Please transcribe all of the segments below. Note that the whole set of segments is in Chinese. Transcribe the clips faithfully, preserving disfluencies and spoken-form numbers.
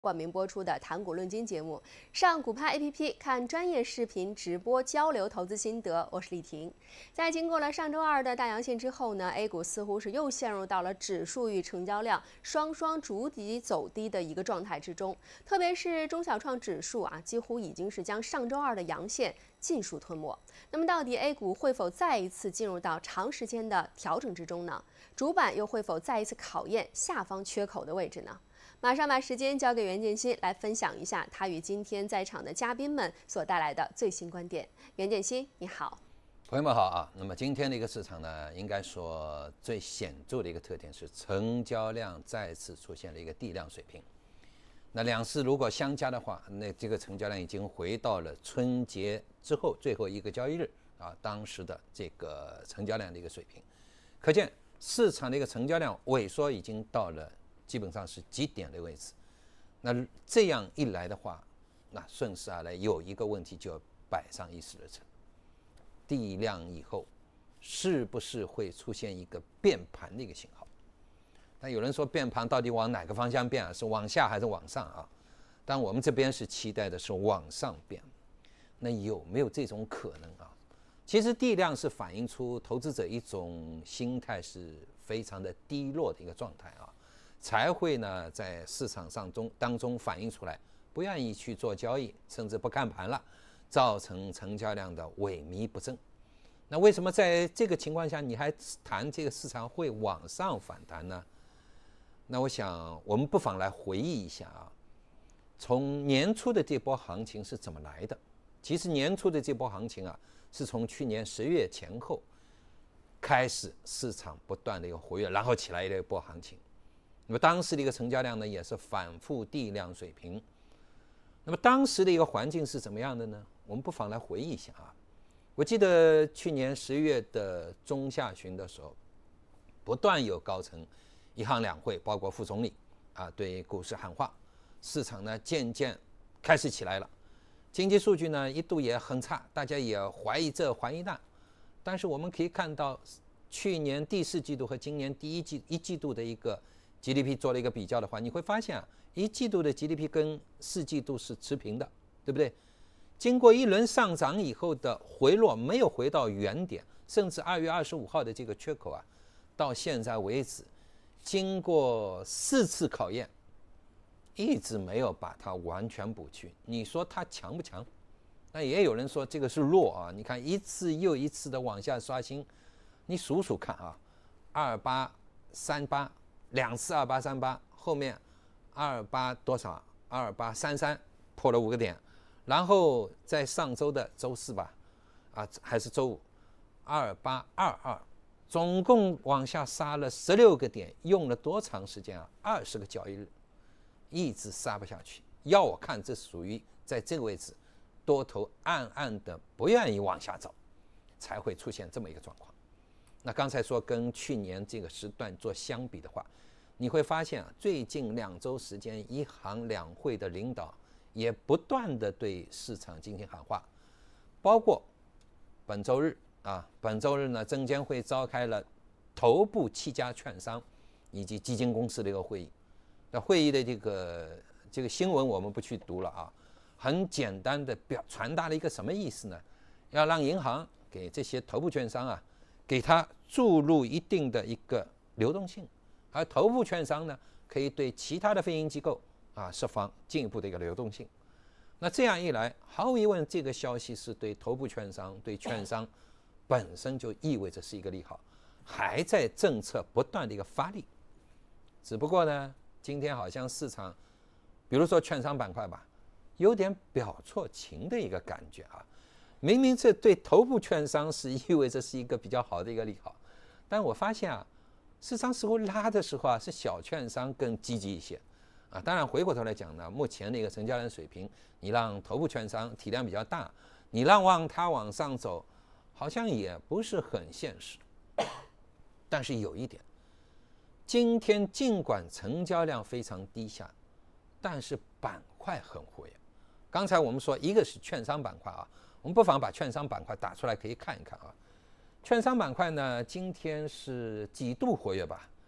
冠名播出的《谈股论金》节目，上股派 A P P 看专业视频直播交流投资心得。我是李婷。在经过了上周二的大阳线之后呢 ，A 股似乎是又陷入到了指数与成交量双双逐底走低的一个状态之中。特别是中小创指数啊，几乎已经是将上周二的阳线尽数吞没。那么，到底 A 股会否再一次进入到长时间的调整之中呢？主板又会否再一次考验下方缺口的位置呢？马上把时间交给袁建新来分享一下他与今天在场的嘉宾们所带来的最新观点。袁建新，你好。 朋友们好啊。那么今天的一个市场呢，应该说最显著的一个特点是成交量再次出现了一个地量水平。那两市如果相加的话，那这个成交量已经回到了春节之后最后一个交易日啊当时的这个成交量的一个水平。可见市场的一个成交量萎缩已经到了基本上是极点的位置。那这样一来的话，那顺势而来有一个问题就摆上议事日程：地量以后是不是会出现一个变盘的一个信号？那有人说变盘到底往哪个方向变啊？是往下还是往上啊？但我们这边是期待的是往上变。那有没有这种可能啊？其实地量是反映出投资者一种心态是非常的低落的一个状态啊。才会呢在市场上中当中反映出来，不愿意去做交易，甚至不看盘了，造成成交量的萎靡不振。那为什么在这个情况下你还谈这个市场会往上反弹呢？那我想我们不妨来回忆一下啊，从年初的这波行情是怎么来的？其实年初的这波行情啊，是从去年十月前后开始市场不断的一个活跃，然后起来的一波行情。那么当时的一个成交量呢，也是反复地量水平。那么当时的一个环境是怎么样的呢？我们不妨来回忆一下啊。我记得去年十月的中下旬的时候，不断有高层一行两会，包括副总理啊，对股市喊话，市场呢渐渐开始起来了。经济数据呢一度也很差，大家也怀疑这怀疑那。但是我们可以看到，去年第四季度和今年第一季一季度的一个G D P 做了一个比较的话，你会发现啊，一季度的 G D P 跟四季度是持平的，对不对？经过一轮上涨以后的回落，没有回到原点，甚至二月二十五号的这个缺口啊，到现在为止，经过四次考验，一直没有把它完全补去。你说它强不强？那也有人说这个是弱啊。你看一次又一次的往下刷新，你数数看啊，二八三八。两次二八三八，后面二八多少？二八三三破了五个点，然后在上周的周四吧，啊还是周五，二八二二，总共往下杀了十六个点，用了多长时间啊？二十个交易日，一直杀不下去。要我看，这属于在这个位置，多头暗暗的不愿意往下走，才会出现这么一个状况。那刚才说跟去年这个时段做相比的话，你会发现啊，最近两周时间，一行两会的领导也不断的对市场进行喊话，包括本周日啊，本周日呢，证监会召开了头部七家券商以及基金公司的一个会议。那会议的这个这个新闻我们不去读了啊，很简单的表传达了一个什么意思呢？要让银行给这些头部券商啊，给它注入一定的一个流动性。而头部券商呢，可以对其他的非营机构啊释放进一步的一个流动性。那这样一来，毫无疑问，这个消息是对头部券商、对券商本身就意味着是一个利好，还在政策不断的一个发力。只不过呢，今天好像市场，比如说券商板块吧，有点表错情的一个感觉啊。明明这对头部券商是意味着是一个比较好的一个利好，但我发现啊。市场似乎拉的时候啊，是小券商更积极一些，啊，当然回过头来讲呢，目前的一个成交量水平，你让头部券商体量比较大，你让往它往上走，好像也不是很现实。但是有一点，今天尽管成交量非常低下，但是板块很活跃。刚才我们说一个是券商板块啊，我们不妨把券商板块打出来可以看一看啊。券商板块呢，今天是几度活跃吧？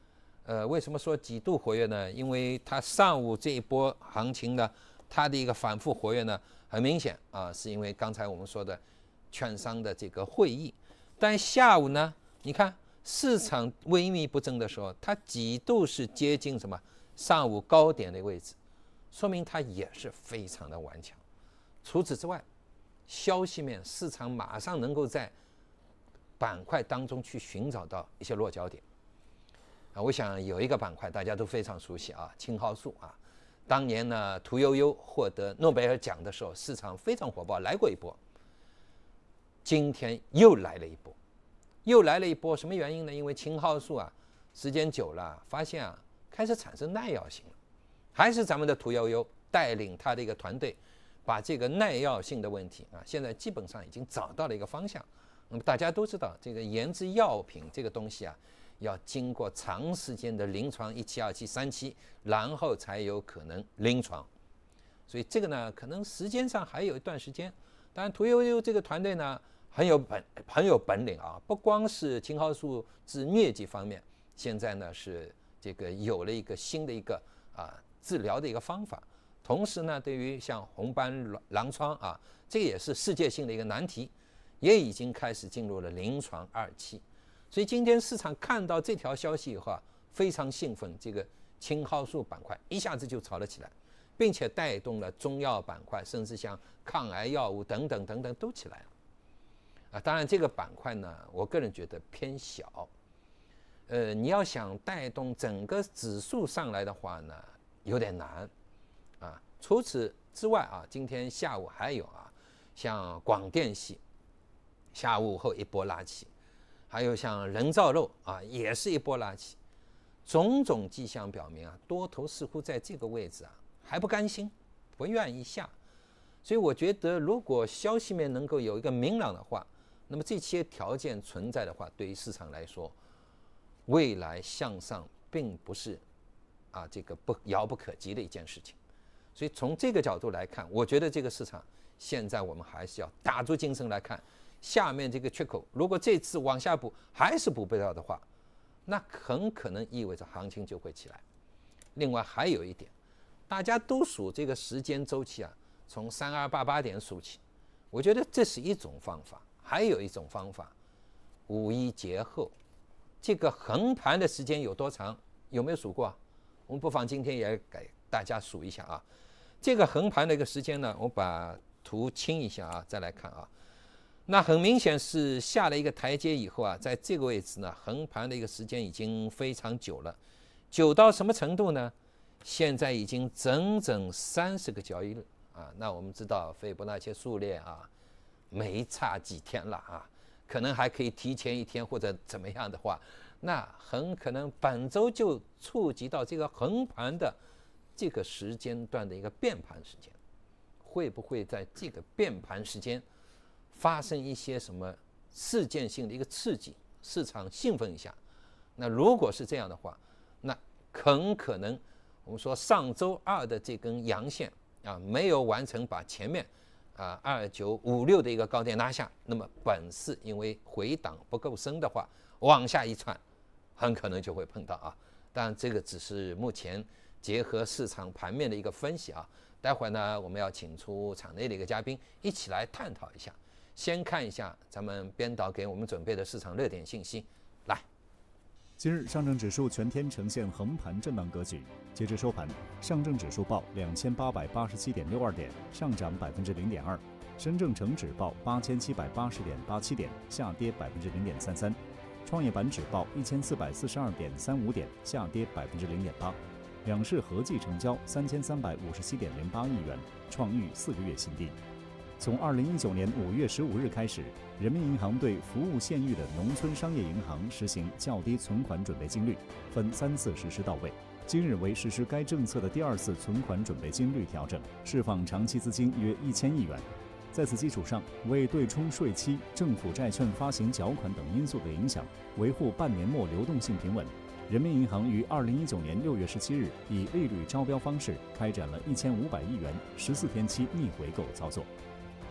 呃，为什么说几度活跃呢？因为它上午这一波行情呢，它的一个反复活跃呢，很明显啊，是因为刚才我们说的券商的这个会议。但下午呢，你看市场萎靡不振的时候，它几度是接近什么上午高点的位置，说明它也是非常的顽强。除此之外，消息面市场马上能够在板块当中去寻找到一些落脚点啊。我想有一个板块大家都非常熟悉啊，青蒿素啊。当年呢，屠呦呦获得诺贝尔奖的时候，市场非常火爆，来过一波。今天又来了一波，又来了一波，什么原因呢？因为青蒿素啊，时间久了，发现啊，开始产生耐药性了。还是咱们的屠呦呦带领他的一个团队，把这个耐药性的问题啊，现在基本上已经找到了一个方向。那么大家都知道，这个研制药品这个东西啊，要经过长时间的临床一期、二期、三期，然后才有可能临床。所以这个呢，可能时间上还有一段时间。当然，屠呦呦这个团队呢，很有本很有本领啊，不光是青蒿素治疟疾方面，现在呢是这个有了一个新的一个啊治疗的一个方法。同时呢，对于像红斑狼疮啊，这个也是世界性的一个难题，也已经开始进入了临床二期。所以今天市场看到这条消息以后啊，非常兴奋，这个青蒿素板块一下子就炒了起来，并且带动了中药板块，甚至像抗癌药物等等等等都起来了。啊，当然这个板块呢，我个人觉得偏小。呃，你要想带动整个指数上来的话呢，有点难。啊，除此之外啊，今天下午还有啊，像广电系，下午后一波拉起，还有像人造肉啊，也是一波拉起。种种迹象表明啊，多头似乎在这个位置啊还不甘心，不愿意下。所以我觉得，如果消息面能够有一个明朗的话，那么这些条件存在的话，对于市场来说，未来向上并不是啊这个不遥不可及的一件事情。所以从这个角度来看，我觉得这个市场现在我们还是要打足精神来看下面这个缺口。如果这次往下补还是补不到的话，那很可能意味着行情就会起来。另外还有一点，大家都数这个时间周期啊，从三二八八点数起，我觉得这是一种方法。还有一种方法，五一节后这个横盘的时间有多长？有没有数过啊？我们不妨今天也给大家数一下啊。这个横盘的一个时间呢，我把图清一下啊，再来看啊。那很明显是下了一个台阶以后啊，在这个位置呢，横盘的一个时间已经非常久了，久到什么程度呢？现在已经整整三十个交易日啊。那我们知道斐波那契数列啊，没差几天了啊，可能还可以提前一天或者怎么样的话，那很可能本周就触及到这个横盘的这个时间段的一个变盘时间。会不会在这个变盘时间发生一些什么事件性的一个刺激，市场兴奋一下？那如果是这样的话，那很可能我们说上周二的这根阳线啊，没有完成把前面啊二九五六的一个高点拉下，那么本次因为回档不够深的话，往下一窜，很可能就会碰到啊。当然这个只是目前结合市场盘面的一个分析啊。待会儿呢，我们要请出场内的一个嘉宾，一起来探讨一下。先看一下咱们编导给我们准备的市场热点信息。来， 今日上证指数全天呈现横盘震荡格局，截至收盘，上证指数报两千八百八十七点六二点，上涨百分之零点二；深证成指报八千七百八十点八七点，下跌百分之零点三三；创业板指报一千四百四十二点三五点，下跌百分之零点八。两市合计成交三千三百五十七点零八亿元，创逾四个月新低。从二零一九年五月十五日开始，人民银行对服务县域的农村商业银行实行较低存款准备金率，分三次实施到位。今日为实施该政策的第二次存款准备金率调整，释放长期资金约一千亿元。在此基础上，为对冲税期、政府债券发行缴款等因素的影响，维护半年末流动性平稳，人民银行于二零一九年六月十七日以利率招标方式开展了一千五百亿元十四天期逆回购操作。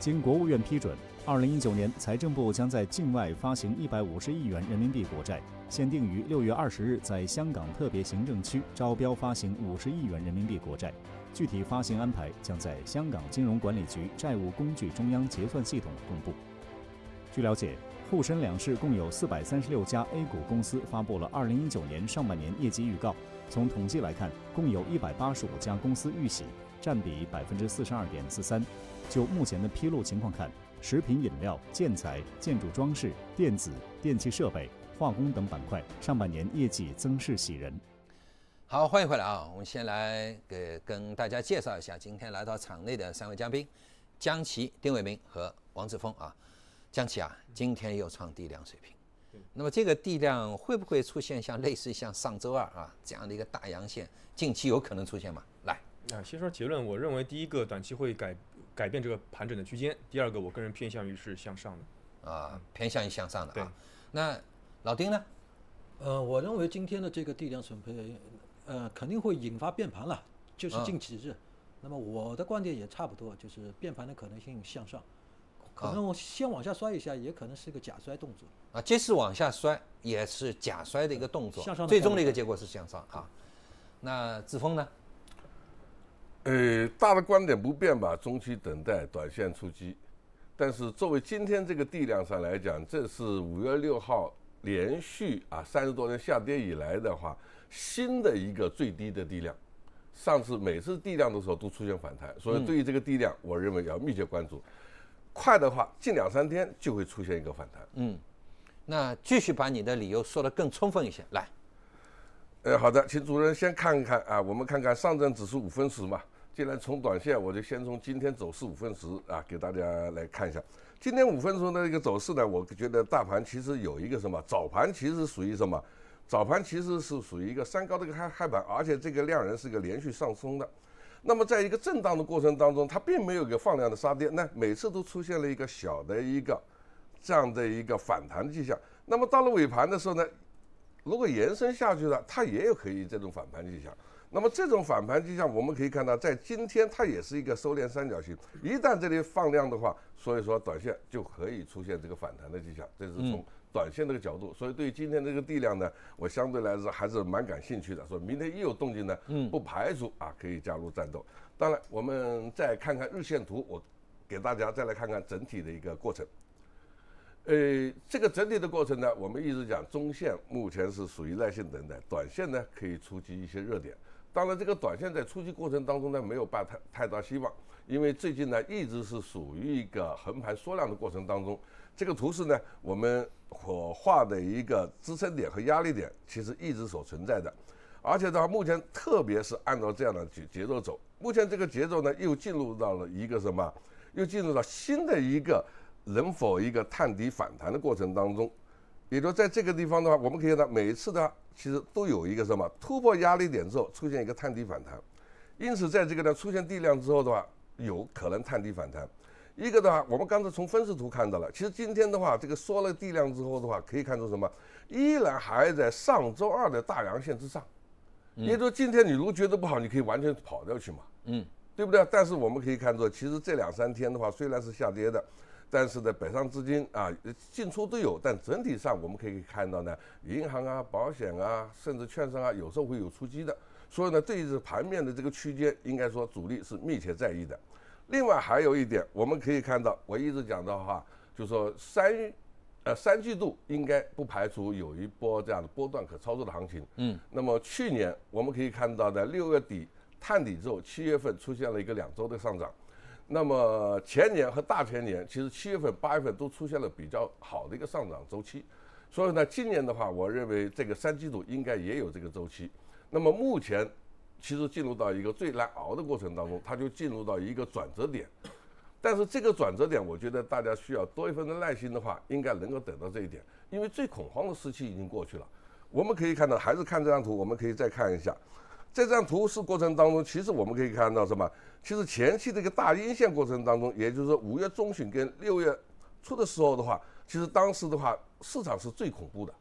经国务院批准，二零一九年财政部将在境外发行一百五十亿元人民币国债，限定于六月二十日在香港特别行政区招标发行五十亿元人民币国债。具体发行安排将在香港金融管理局债务工具中央结算系统公布。据了解，沪深两市共有四百三十六家 A 股公司发布了二零一九年上半年业绩预告。从统计来看，共有一百八十五家公司预喜，占比百分之四十二点四三。就目前的披露情况看，食品饮料、建材、建筑装饰、电子、电气设备、化工等板块上半年业绩增势喜人。 好，欢迎回来啊！我们先来给跟大家介绍一下今天来到场内的三位嘉宾：江奇、丁伟明和王志峰啊。江奇啊，今天又创地量水平。那么这个地量会不会出现像类似像上周二啊这样的一个大阳线？近期有可能出现吗？来， 啊，先说结论，我认为第一个短期会改改变这个盘整的区间，第二个我个人偏向于是向上的。 啊，偏向于向上的啊。 对。 那老丁呢？ 呃，我认为今天的这个地量水平，呃，肯定会引发变盘了，就是近几日。嗯、那么我的观点也差不多，就是变盘的可能性向上。可能先往下摔一下，也可能是个假摔动作啊。即使往下摔，也是假摔的一个动作， 向上最终的一个结果是向上啊。那志峰呢？ 呃，大的观点不变吧，中期等待，短线出击。但是作为今天这个地量上来讲，这是五月六号连续啊三十多天下跌以来的话，新的一个最低的地量。上次每次地量的时候都出现反弹，所以对于这个地量，我认为要密切关注。快的话，近两三天就会出现一个反弹。 嗯，那继续把你的理由说得更充分一些，来。 呃，好的，请主任先看看啊，我们看看上证指数五分时嘛。既然从短线，我就先从今天走势五分时啊，给大家来看一下。今天五分时的一个走势呢，我觉得大盘其实有一个什么，早盘其实属于什么？早盘其实是属于一个三高的一个开开盘，而且这个量能是一个连续上升的。那么在一个震荡的过程当中，它并没有一个放量的杀跌，那每次都出现了一个小的一个这样的一个反弹的迹象。那么到了尾盘的时候呢，如果延伸下去了，它也有可以这种反盘迹象。那么这种反盘迹象，我们可以看到，在今天它也是一个收敛三角形。一旦这里放量的话，所以说短线就可以出现这个反弹的迹象。这是从短线这个角度，所以对于今天这个地量呢，我相对来说还是蛮感兴趣的。说明天一有动静呢，不排除啊可以加入战斗。当然，我们再看看日线图，我给大家再来看看整体的一个过程。呃，这个整体的过程呢，我们一直讲中线目前是属于耐心等待，短线呢可以触及一些热点。当然，这个短线在初期过程当中呢，没有抱太太大希望，因为最近呢一直是属于一个横盘缩量的过程当中。这个图示呢，我们所画的一个支撑点和压力点，其实一直所存在的。而且的话，目前特别是按照这样的节节奏走，目前这个节奏呢，又进入到了一个什么？又进入到新的一个能否一个探底反弹的过程当中。也就在这个地方的话，我们可以看到每一次的其实都有一个什么突破压力点之后出现一个探底反弹，因此在这个呢出现地量之后的话，有可能探底反弹。一个的话，我们刚才从分时图看到了，其实今天的话，这个缩了地量之后的话，可以看出什么？依然还在上周二的大阳线之上。嗯、也就是说，今天你如果觉得不好，你可以完全跑掉去嘛，嗯，对不对？但是我们可以看出，其实这两三天的话，虽然是下跌的，但是呢，北上资金啊进出都有，但整体上我们可以看到呢，银行啊、保险啊，甚至券商啊，有时候会有出击的。所以呢，对于这盘面的这个区间，应该说主力是密切在意的。另外还有一点，我们可以看到，我一直讲到哈，就是说三，呃三季度应该不排除有一波这样的波段可操作的行情。嗯，那么去年我们可以看到的六月底探底之后，七月份出现了一个两周的上涨。那么前年和大前年，其实七月份、八月份都出现了比较好的一个上涨周期。所以呢，今年的话，我认为这个三季度应该也有这个周期。那么目前其实进入到一个最难熬的过程当中，它就进入到一个转折点。但是这个转折点，我觉得大家需要多一份的耐心的话，应该能够等到这一点，因为最恐慌的时期已经过去了。我们可以看到，还是看这张图，我们可以再看一下，在这张图示过程当中，其实我们可以看到什么？其实前期这个大阴线过程当中，也就是说五月中旬跟六月初的时候的话，其实当时的话市场是最恐怖的。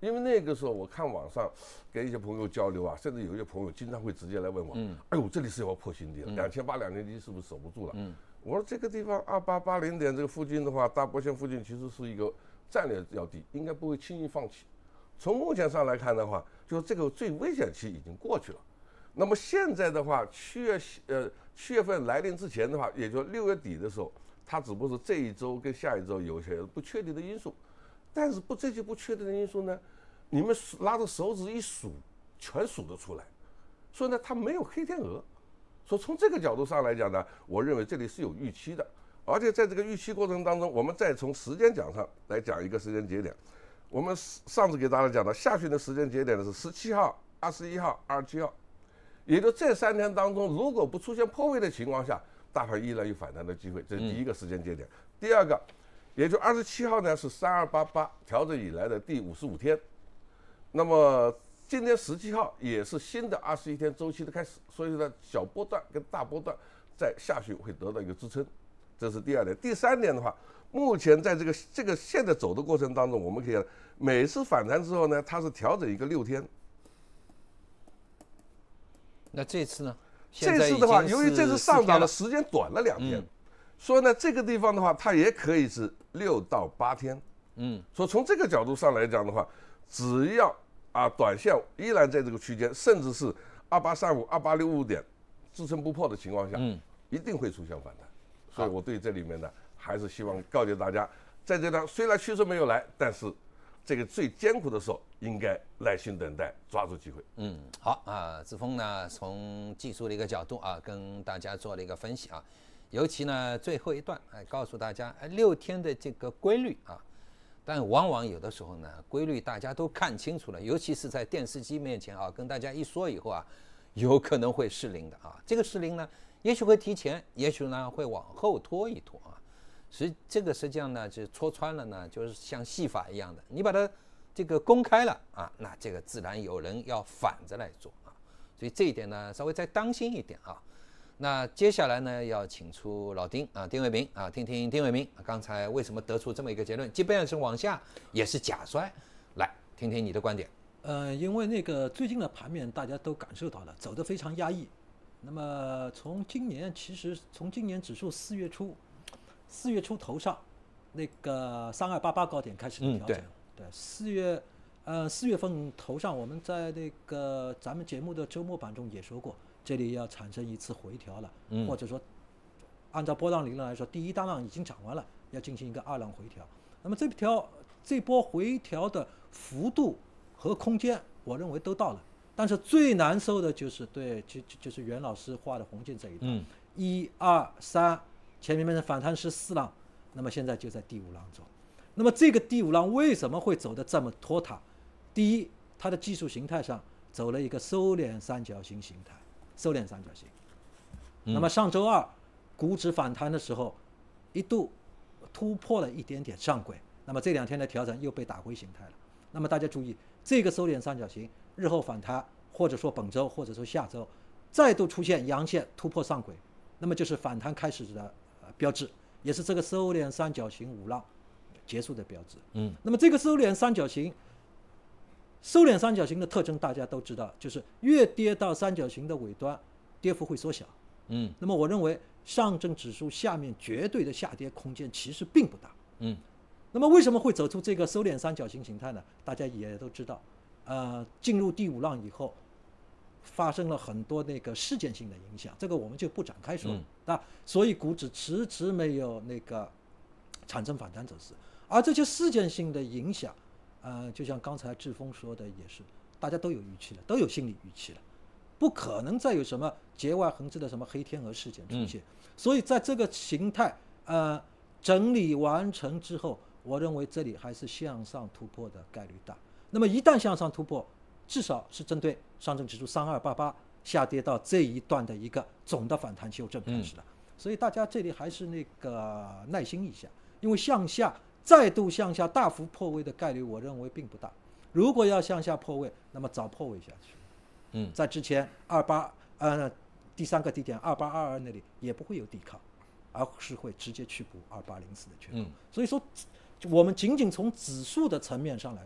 因为那个时候我看网上跟一些朋友交流啊，甚至有一些朋友经常会直接来问我，嗯，哎呦，这里是要破新低了，两千八两千七是不是守不住了？嗯，我说这个地方二八八零点这个附近的话，大波线附近其实是一个战略要地，应该不会轻易放弃。从目前上来看的话，就是这个最危险期已经过去了。那么现在的话，七月呃七月份来临之前的话，也就六月底的时候，它只不过是这一周跟下一周有些不确定的因素，但是不这些不确定的因素呢，你们拉着手指一数，全数得出来，所以呢，它没有黑天鹅。所以从这个角度上来讲呢，我认为这里是有预期的，而且在这个预期过程当中，我们再从时间讲上来讲一个时间节点。我们上次给大家讲到下旬的时间节点呢是十七号、二十一号、二十七号，也就这三天当中，如果不出现破位的情况下，大盘依然有反弹的机会，这是第一个时间节点。嗯、第二个，也就二十七号呢是三二八八调整以来的第五十五天，那么今天十七号也是新的二十一天周期的开始，所以呢小波段跟大波段在下旬会得到一个支撑，这是第二点。第三点的话，目前在这个这个现在走的过程当中，我们可以每次反弹之后呢，它是调整一个六天。 那这次呢？ 这次的话，由于这次上涨的时间短了两天，嗯、所以呢，这个地方的话，它也可以是六到八天。嗯，所以从这个角度上来讲的话，只要啊短线依然在这个区间，甚至是二八三五、二八六五点支撑不破的情况下，嗯，一定会出现反弹。所以我对这里面呢，还是希望告诫大家，在这段虽然趋势没有来，但是这个最艰苦的时候，应该耐心等待，抓住机会。 嗯，好啊，志峰呢从技术的一个角度啊，跟大家做了一个分析啊，尤其呢最后一段哎，告诉大家哎六天的这个规律啊，但往往有的时候呢，规律大家都看清楚了，尤其是在电视机面前啊，跟大家一说以后啊，有可能会失灵的啊。这个失灵呢，也许会提前，也许呢会往后拖一拖啊。实这个实际上呢，就戳穿了呢，就是像戏法一样的，你把它这个公开了啊，那这个自然有人要反着来做啊，所以这一点呢，稍微再当心一点啊。那接下来呢，要请出老丁啊，丁伟明啊，听听丁伟明刚才为什么得出这么一个结论，即便是往下也是假摔，来听听你的观点。 呃，因为那个最近的盘面大家都感受到了，走得非常压抑。那么从今年，其实从今年指数四月初。四月初头上，那个三二八八高点开始调整。嗯、对，四月，呃，四月份头上，我们在那个咱们节目的周末版中也说过，这里要产生一次回调了，嗯、或者说，按照波浪理论来说，第一大浪已经涨完了，要进行一个二浪回调。那么这条这波回调的幅度和空间，我认为都到了。但是最难受的就是对，就就就是袁老师画的红线这一段，嗯、一二三。前面的反弹是四浪，那么现在就在第五浪中。那么这个第五浪为什么会走得这么拖沓？第一，它的技术形态上走了一个收敛三角形形态，收敛三角形。嗯、那么上周二股指反弹的时候，一度突破了一点点上轨，那么这两天的调整又被打回形态了。那么大家注意，这个收敛三角形日后反弹，或者说本周，或者说下周，再度出现阳线突破上轨，那么就是反弹开始的。标志也是这个收敛三角形五浪结束的标志。嗯，那么这个收敛三角形，收敛三角形的特征大家都知道，就是越跌到三角形的尾端，跌幅会缩小。嗯，那么我认为上证指数下面绝对的下跌空间其实并不大。嗯，那么为什么会走出这个收敛三角形形态呢？大家也都知道，呃，进入第五浪以后。发生了很多那个事件性的影响，这个我们就不展开说了。嗯、啊，所以股指迟迟没有那个产生反弹走势，而这些事件性的影响，呃，就像刚才志峰说的，也是大家都有预期了，都有心理预期了，不可能再有什么节外生枝的什么黑天鹅事件出现。嗯、所以在这个形态呃整理完成之后，我认为这里还是向上突破的概率大。那么一旦向上突破，至少是针对上证指数三二八八下跌到这一段的一个总的反弹修正开始了，嗯、所以大家这里还是那个耐心一下，因为向下再度向下大幅破位的概率，我认为并不大。如果要向下破位，那么早破位下去，嗯，在之前二八呃第三个低点二八二二那里也不会有抵抗，而是会直接去补二八零四的缺口。嗯、所以说，我们仅仅从指数的层面上来说。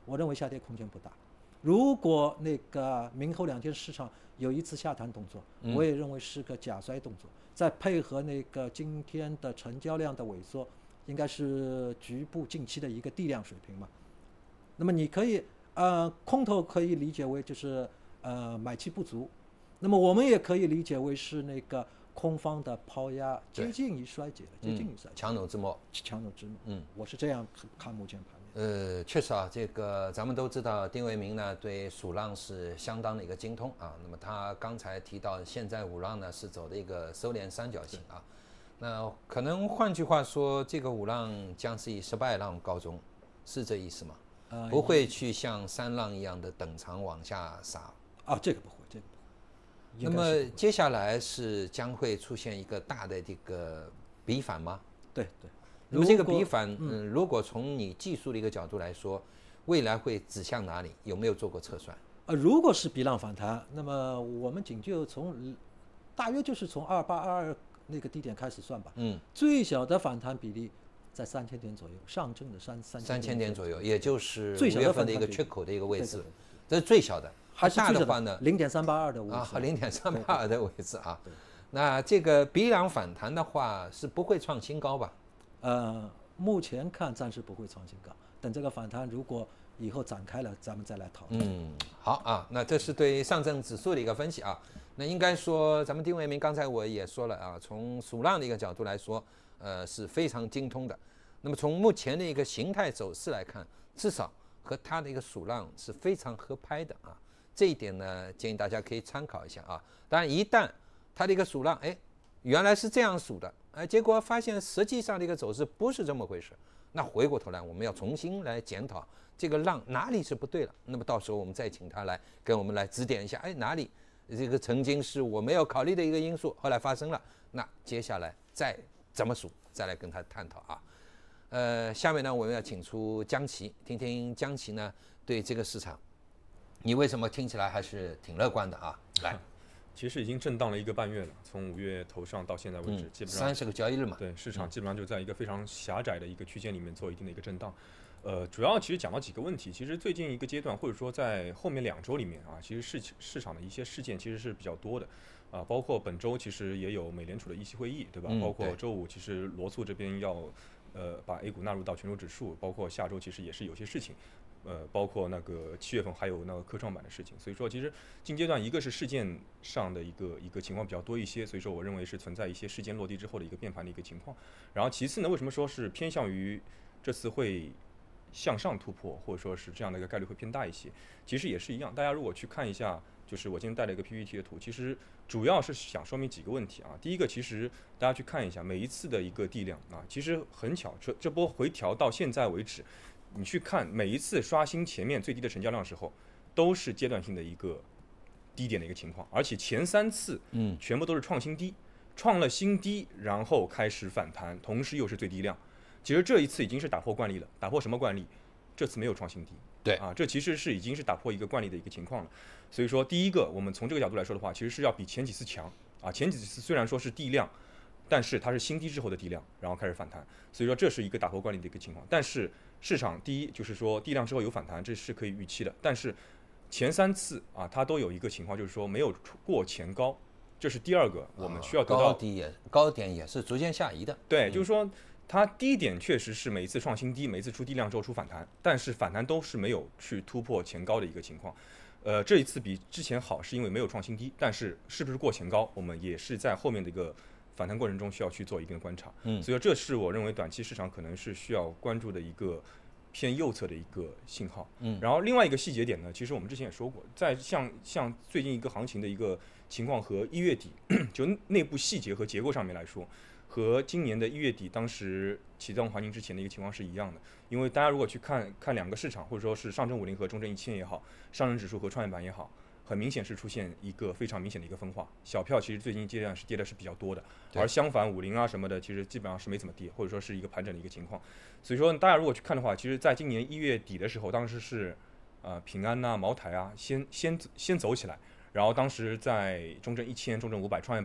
我认为下跌空间不大。如果那个明后两天市场有一次下弹动作，我也认为是个假摔动作，再配合那个今天的成交量的萎缩，应该是局部近期的一个地量水平嘛。那么你可以呃空头可以理解为就是呃买气不足，那么我们也可以理解为是那个空方的抛压接近于衰竭了，接近于衰竭， 强弩之末， 强弩之末。 嗯， 我是这样看目前盘面。 呃，确实啊，这个咱们都知道，丁伟明呢对鼠浪是相当的一个精通啊。那么他刚才提到，现在五浪呢是走的一个收敛三角形啊。那可能换句话说，这个五浪将是以失败浪告终，是这意思吗？ 呃、 不会去像三浪一样的等长往下杀啊，这个不会，这个不会。 那么接下来是将会出现一个大的这个比反吗？ 对对。 那么这个比反，嗯，如果从你技术的一个角度来说，未来会指向哪里？有没有做过测算？ 呃，如果是比浪反弹，那么我们仅就从大约就是从二八二二那个低点开始算吧。 嗯， 最小的反弹比例在三千点左右，上证的三三三千点左右，也就是五月份的一个缺口的一个位置，这是最小的。 还是大的话呢， 零点三八二的位置啊，零点三八二的位置啊。那这个比浪反弹的话，是不会创新高吧？ 呃，目前看暂时不会创新高，等这个反弹如果以后展开了，咱们再来讨论。 嗯，好啊，那这是对上证指数的一个分析啊。那应该说，咱们丁伟明刚才我也说了啊，从鼠浪的一个角度来说，呃是非常精通的。那么从目前的一个形态走势来看，至少和它的一个鼠浪是非常合拍的啊。这一点呢，建议大家可以参考一下啊。当然，一旦它的一个鼠浪，哎，原来是这样数的。哎，结果发现实际上的一个走势不是这么回事，那回过头来我们要重新来检讨这个浪哪里是不对了。那么到时候我们再请他来跟我们来指点一下，哎，哪里这个曾经是我没有考虑的一个因素，后来发生了，那接下来再怎么数，再来跟他探讨啊。呃，下面呢我们要请出江奇，听听江奇呢对这个市场，你为什么听起来还是挺乐观的啊？来。 其实已经震荡了一个半月了，从五月头上到现在为止， 嗯、 基本上三十个交易日嘛。 对，市场基本上就在一个非常狭窄的一个区间里面做一定的一个震荡。呃，主要其实讲到几个问题，其实最近一个阶段或者说在后面两周里面啊，其实市市场的一些事件其实是比较多的啊，包括本周其实也有美联储的议息会议，对吧？ 嗯、 包括周五其实罗素这边要呃把 A 股纳入到权重指数，包括下周其实也是有些事情。呃，包括那个七月份还有那个科创板的事情，所以说其实近阶段一个是事件上的一个一个情况比较多一些，所以说我认为是存在一些事件落地之后的一个变盘的一个情况。然后其次呢，为什么说是偏向于这次会向上突破，或者说是这样的一个概率会偏大一些？其实也是一样，大家如果去看一下，就是我今天带了一个 P P T 的图，其实主要是想说明几个问题啊。第一个，其实大家去看一下每一次的一个地量啊，其实很巧，这这波回调到现在为止。你去看每一次刷新前面最低的成交量的时候，都是阶段性的一个低点的一个情况，而且前三次，嗯，全部都是创新低，创了新低，然后开始反弹，同时又是最低量。其实这一次已经是打破惯例了，打破什么惯例？这次没有创新低， 对啊，这其实是已经是打破一个惯例的一个情况了。所以说，第一个，我们从这个角度来说的话，其实是要比前几次强啊。前几次虽然说是地量，但是它是新低之后的地量，然后开始反弹，所以说这是一个打破惯例的一个情况。但是市场第一就是说地量之后有反弹，这是可以预期的。但是前三次啊，它都有一个情况，就是说没有过前高，这是第二个我们需要得到。 高低也高点也是逐渐下移的。 对，就是说它低点确实是每一次创新低，每一次出低量之后出反弹，但是反弹都是没有去突破前高的一个情况。呃，这一次比之前好，是因为没有创新低，但是是不是过前高，我们也是在后面的一个反弹过程中需要去做一定的观察。嗯，所以说这是我认为短期市场可能是需要关注的一个偏右侧的一个信号。嗯，然后另外一个细节点呢，其实我们之前也说过，在像像最近一个行情的一个情况和一月底就内部细节和结构上面来说，和今年的一月底当时启动行情之前的一个情况是一样的。因为大家如果去看看两个市场，或者说是上证五零和中证一千也好，上证指数和创业板也好，很明显是出现一个非常明显的一个分化。小票其实最近阶段是跌的是比较多的，而相反五零啊什么的，其实基本上是没怎么跌，或者说是一个盘整的一个情况。所以说大家如果去看的话，其实在今年一月底的时候，当时是呃平安呐、啊、茅台啊先先先走起来，然后当时在中证一千、中证五百、创业板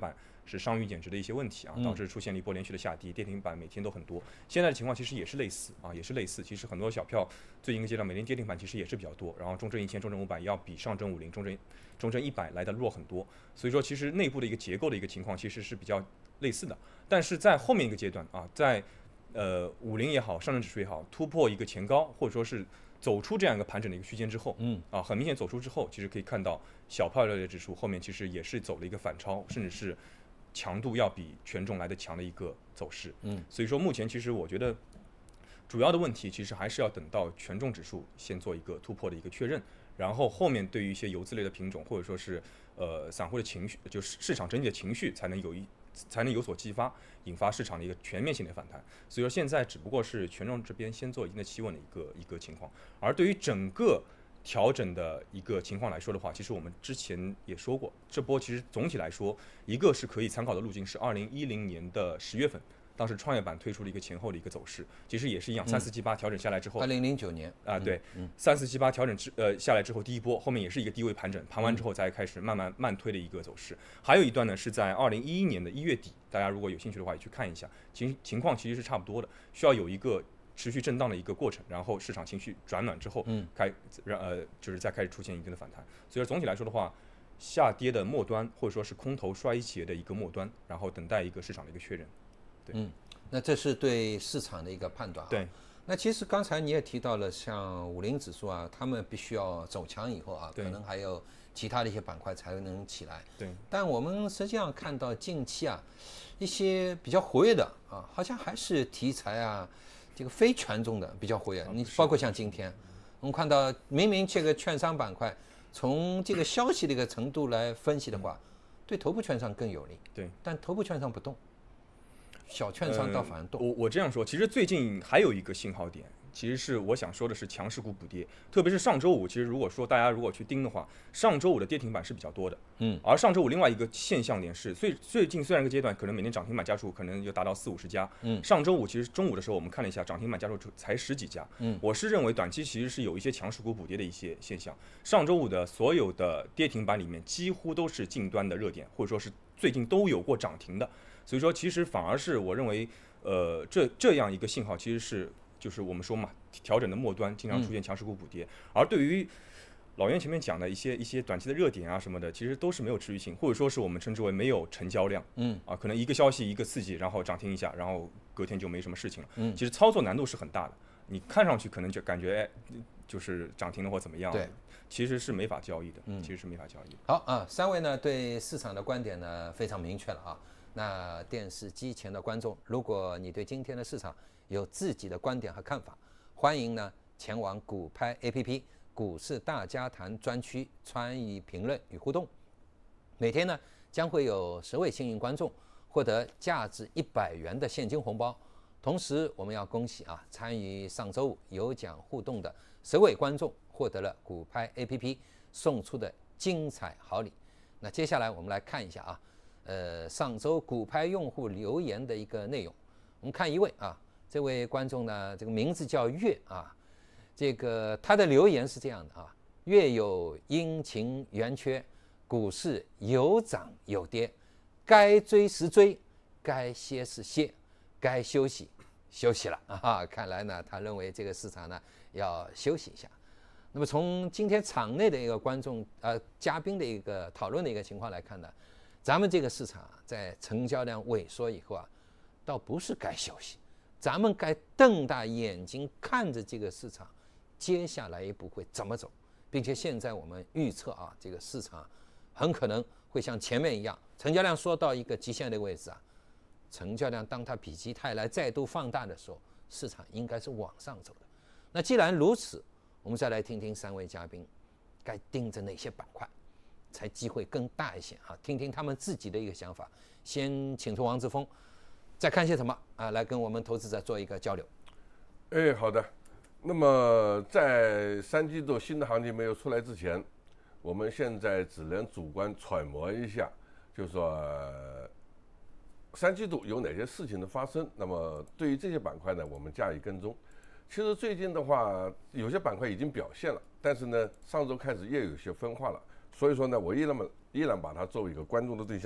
是商誉减值的一些问题啊，导致出现了一波连续的下跌，跌停板每天都很多。现在的情况其实也是类似啊，也是类似。其实很多小票最近一个阶段每天跌停板其实也是比较多，然后中证一千、中证五百要比上证五零、中证中证一百来的弱很多。所以说，其实内部的一个结构的一个情况其实是比较类似的。但是在后面一个阶段啊，在呃五零也好，上证指数也好，突破一个前高，或者说是走出这样一个盘整的一个区间之后，嗯啊，很明显走出之后，其实可以看到小票类的指数后面其实也是走了一个反超，甚至是强度要比权重来的强的一个走势。嗯，所以说目前其实我觉得主要的问题其实还是要等到权重指数先做一个突破的一个确认，然后后面对于一些游资类的品种或者说是呃散户的情绪，就是市场整体的情绪才能有一才能有所激发，引发市场的一个全面性的反弹。所以说现在只不过是权重这边先做一定的企稳的一个一个情况，而对于整个调整的一个情况来说的话，其实我们之前也说过，这波其实总体来说，一个是可以参考的路径是二零一零年的十月份。当时创业板推出了一个前后的一个走势，其实也是一样，三四七八调整下来之后， 二零零九年啊，对，三四七八调整之呃下来之后，第一波后面也是一个低位盘整，盘完之后再开始慢慢慢推的一个走势。还有一段呢是在二零一一年的一月底，大家如果有兴趣的话，也去看一下，情情况其实是差不多的，需要有一个持续震荡的一个过程，然后市场情绪转暖之后，嗯，开让呃就是再开始出现一定的反弹。所以说总体来说的话，下跌的末端或者说是空头衰竭的一个末端，然后等待一个市场的一个确认。对， 嗯。那这是对市场的一个判断啊。 对。 那其实刚才你也提到了，像五零指数啊，他们必须要走强以后啊，可能还有其他的一些板块才能起来。 对。 但我们实际上看到近期啊，一些比较活跃的啊，好像还是题材啊，这个非权重的比较活跃。你包括像今天，我们看到明明这个券商板块，从这个消息的一个程度来分析的话，对头部券商更有利。 对。 但头部券商不动。小券商倒反而动。 呃、我我这样说，其实最近还有一个信号点，其实是我想说的是强势股补跌，特别是上周五，其实如果说大家如果去盯的话，上周五的跌停板是比较多的，嗯，而上周五另外一个现象点是，最最近虽然一个阶段可能每天涨停板家数可能就达到四五十家，嗯，上周五其实中午的时候我们看了一下，涨停板家数才十几家，嗯，我是认为短期其实是有一些强势股补跌的一些现象。上周五的所有的跌停板里面，几乎都是近端的热点，或者说是最近都有过涨停的。所以说，其实反而是我认为，呃，这这样一个信号其实是，就是我们说嘛，调整的末端经常出现强势股补跌。嗯、而对于老袁前面讲的一些一些短期的热点啊什么的，其实都是没有持续性，或者说是我们称之为没有成交量。嗯，啊，可能一个消息一个刺激，然后涨停一下，然后隔天就没什么事情了。嗯，其实操作难度是很大的，你看上去可能就感觉哎，就是涨停了或怎么样。 对。 其实是没法交易的，嗯，其实是没法交易的。 好啊，三位呢对市场的观点呢非常明确了啊。那电视机前的观众，如果你对今天的市场有自己的观点和看法，欢迎呢前往股拍 A P P 股市大家谈专区参与评论与互动。每天呢将会有十位幸运观众获得价值一百元的现金红包。同时，我们要恭喜啊，参与上周五有奖互动的十位观众获得了股拍 A P P 送出的精彩好礼。那接下来我们来看一下啊。呃，上周股拍用户留言的一个内容，我们看一位啊，这位观众呢，这个名字叫月啊，这个他的留言是这样的啊：月有阴晴圆缺，股市有涨有跌，该追时追，该歇时歇，该休息休息了啊。看来呢，他认为这个市场呢要休息一下。那么从今天场内的一个观众呃嘉宾的一个讨论的一个情况来看呢。咱们这个市场在成交量萎缩以后啊，倒不是该休息，咱们该瞪大眼睛看着这个市场接下来一步会怎么走，并且现在我们预测啊，这个市场很可能会像前面一样，成交量缩到一个极限的位置啊，成交量当它否极泰来再度放大的时候，市场应该是往上走的。那既然如此，我们再来听听三位嘉宾该盯着哪些板块才机会更大一些啊？听听他们自己的一个想法。先请出王志峰，再看些什么啊？来跟我们投资者做一个交流。 哎，好的。那么在三季度新的行情没有出来之前，我们现在只能主观揣摩一下，就是说三季度有哪些事情的发生。那么对于这些板块呢，我们加以跟踪。其实最近的话，有些板块已经表现了，但是呢，上周开始又有些分化了。所以说呢，我依然依然把它作为一个关注的对象。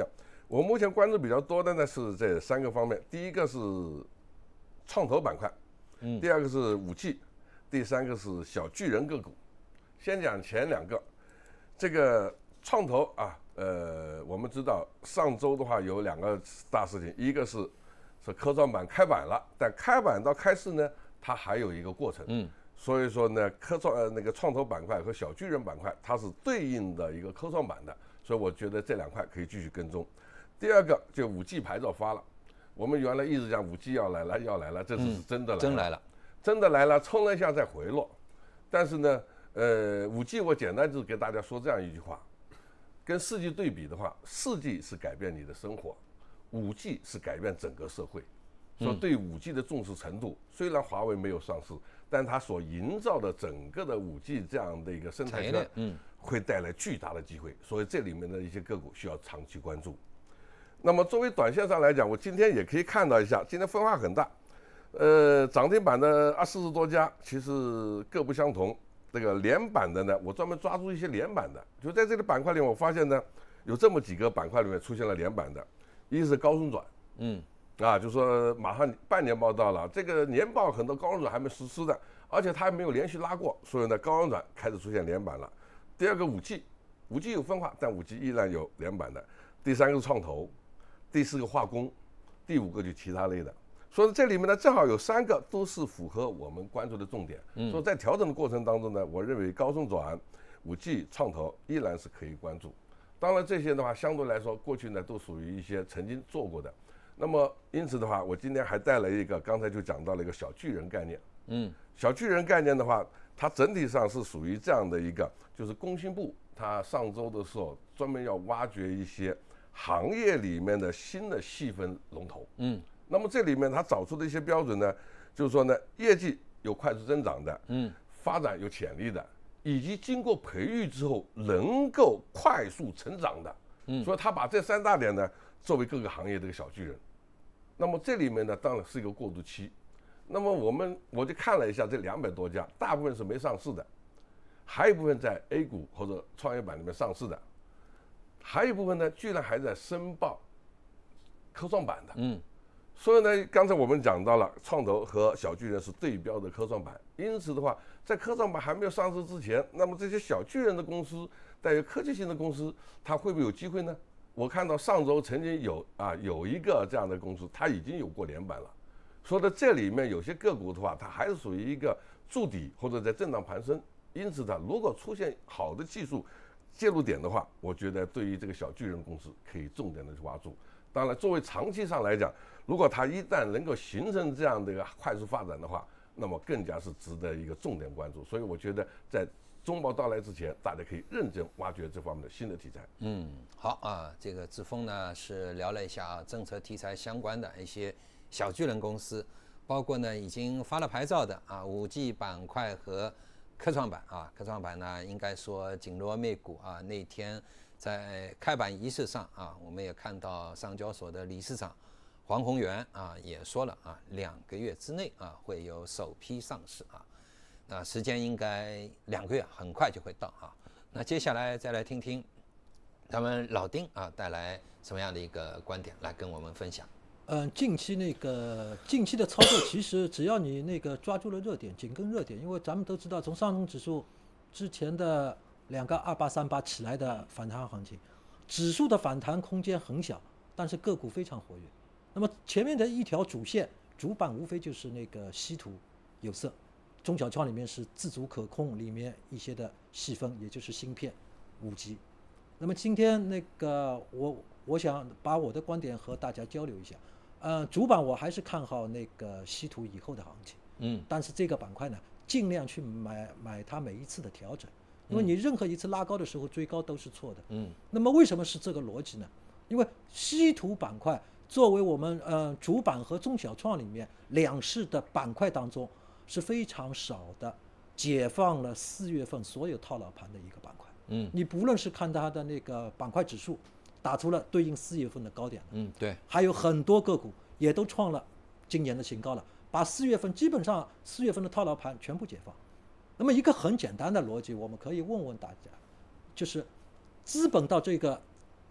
我目前关注比较多的呢是这三个方面，第一个是创投板块，嗯，第二个是五 G， 第三个是小巨人个股。先讲前两个，这个创投啊，呃，我们知道上周的话有两个大事情，一个是是科创板开板了，但开板到开市呢，它还有一个过程，嗯，所以说呢，科创呃那个创投板块和小巨人板块它是对应的一个科创板的，所以我觉得这两块可以继续跟踪。第二个就五 G 牌照发了，我们原来一直讲五 G 要来了要来了，这次是真的来了， 嗯、真来了， 真的来了，冲了一下再回落，但是呢。呃，五 G 我简单就给大家说这样一句话，跟四 G 对比的话，四 G 是改变你的生活，五 G 是改变整个社会。说对五 G 的重视程度，虽然华为没有上市，但它所营造的整个的五 G 这样的一个生态圈，嗯，会带来巨大的机会。所以这里面的一些个股需要长期关注。那么作为短线上来讲，我今天也可以看到一下，今天分化很大，呃，涨停板的二四十多家，其实各不相同。这个连板的呢，我专门抓住一些连板的，就在这个板块里面，我发现呢，有这么几个板块里面出现了连板的，一是高顺转，嗯，啊，就说马上半年报到了，这个年报很多高顺转还没实施的，而且它还没有连续拉过，所以呢，高顺转开始出现连板了。第二个五 G， 五 G 有分化，但五 G 依然有连板的。第三个是创投，第四个化工，第五个就其他类的。所以这里面呢，正好有三个都是符合我们关注的重点。嗯，所以在调整的过程当中呢，我认为高顺转、五 G、创投依然是可以关注。当然这些的话，相对来说过去呢都属于一些曾经做过的。那么因此的话，我今天还带来一个，刚才就讲到了一个小巨人概念。嗯，小巨人概念的话，它整体上是属于这样的一个，就是工信部它上周的时候专门要挖掘一些行业里面的新的细分龙头。嗯。那么这里面它找出的一些标准呢，就是说呢，业绩有快速增长的，嗯，发展有潜力的，以及经过培育之后能够快速成长的，嗯，所以他把这三大点呢作为各个行业这个小巨人。那么这里面呢，当然是一个过渡期。那么我们我就看了一下这两百多家，大部分是没上市的，还有一部分在 A 股或者创业板里面上市的，还有一部分呢，居然还在申报科创板的，嗯。所以呢，刚才我们讲到了创投和小巨人是对标的科创板，因此的话，在科创板还没有上市之前，那么这些小巨人的公司，带有科技性的公司，它会不会有机会呢？我看到上周曾经有啊有一个这样的公司，它已经有过连板了。说的这里面有些个股的话，它还是属于一个筑底或者在震荡盘升，因此它如果出现好的技术介入点的话，我觉得对于这个小巨人公司可以重点的去挖住。当然，作为长期上来讲，如果它一旦能够形成这样的一个快速发展的话，那么更加是值得一个重点关注。所以我觉得在中报到来之前，大家可以认真挖掘这方面的新的题材。 嗯，好啊，这个志峰呢是聊了一下啊政策题材相关的一些小巨人公司，包括呢已经发了牌照的啊五 G 板块和科创板啊，科创板呢应该说紧锣密鼓啊，那天在开板仪式上啊，我们也看到上交所的理事长黄宏源啊也说了啊，两个月之内啊会有首批上市啊，那时间应该两个月，很快就会到啊。那接下来再来听听咱们老丁啊带来什么样的一个观点来跟我们分享。 嗯，近期那个近期的操作，其实只要你那个抓住了热点，紧跟热点，因为咱们都知道，从上证指数之前的两个二八三八起来的反弹行情，指数的反弹空间很小，但是个股非常活跃。那么前面的一条主线主板无非就是那个稀土有色，中小创里面是自主可控里面一些的细分，也就是芯片、五 G。那么今天那个我我想把我的观点和大家交流一下。呃，主板我还是看好那个稀土以后的行情，嗯，但是这个板块呢，尽量去买买它每一次的调整，因为你任何一次拉高的时候追高都是错的，嗯。那么为什么是这个逻辑呢？因为稀土板块作为我们呃主板和中小创里面两市的板块当中是非常少的，解放了四月份所有套牢盘的一个板块，嗯。你不论是看它的那个板块指数，打出了对应四月份的高点， 嗯，对， 还有很多个股也都创了今年的新高了，把四月份基本上四月份的套牢盘全部解放。那么一个很简单的逻辑，我们可以问问大家，就是资本到这个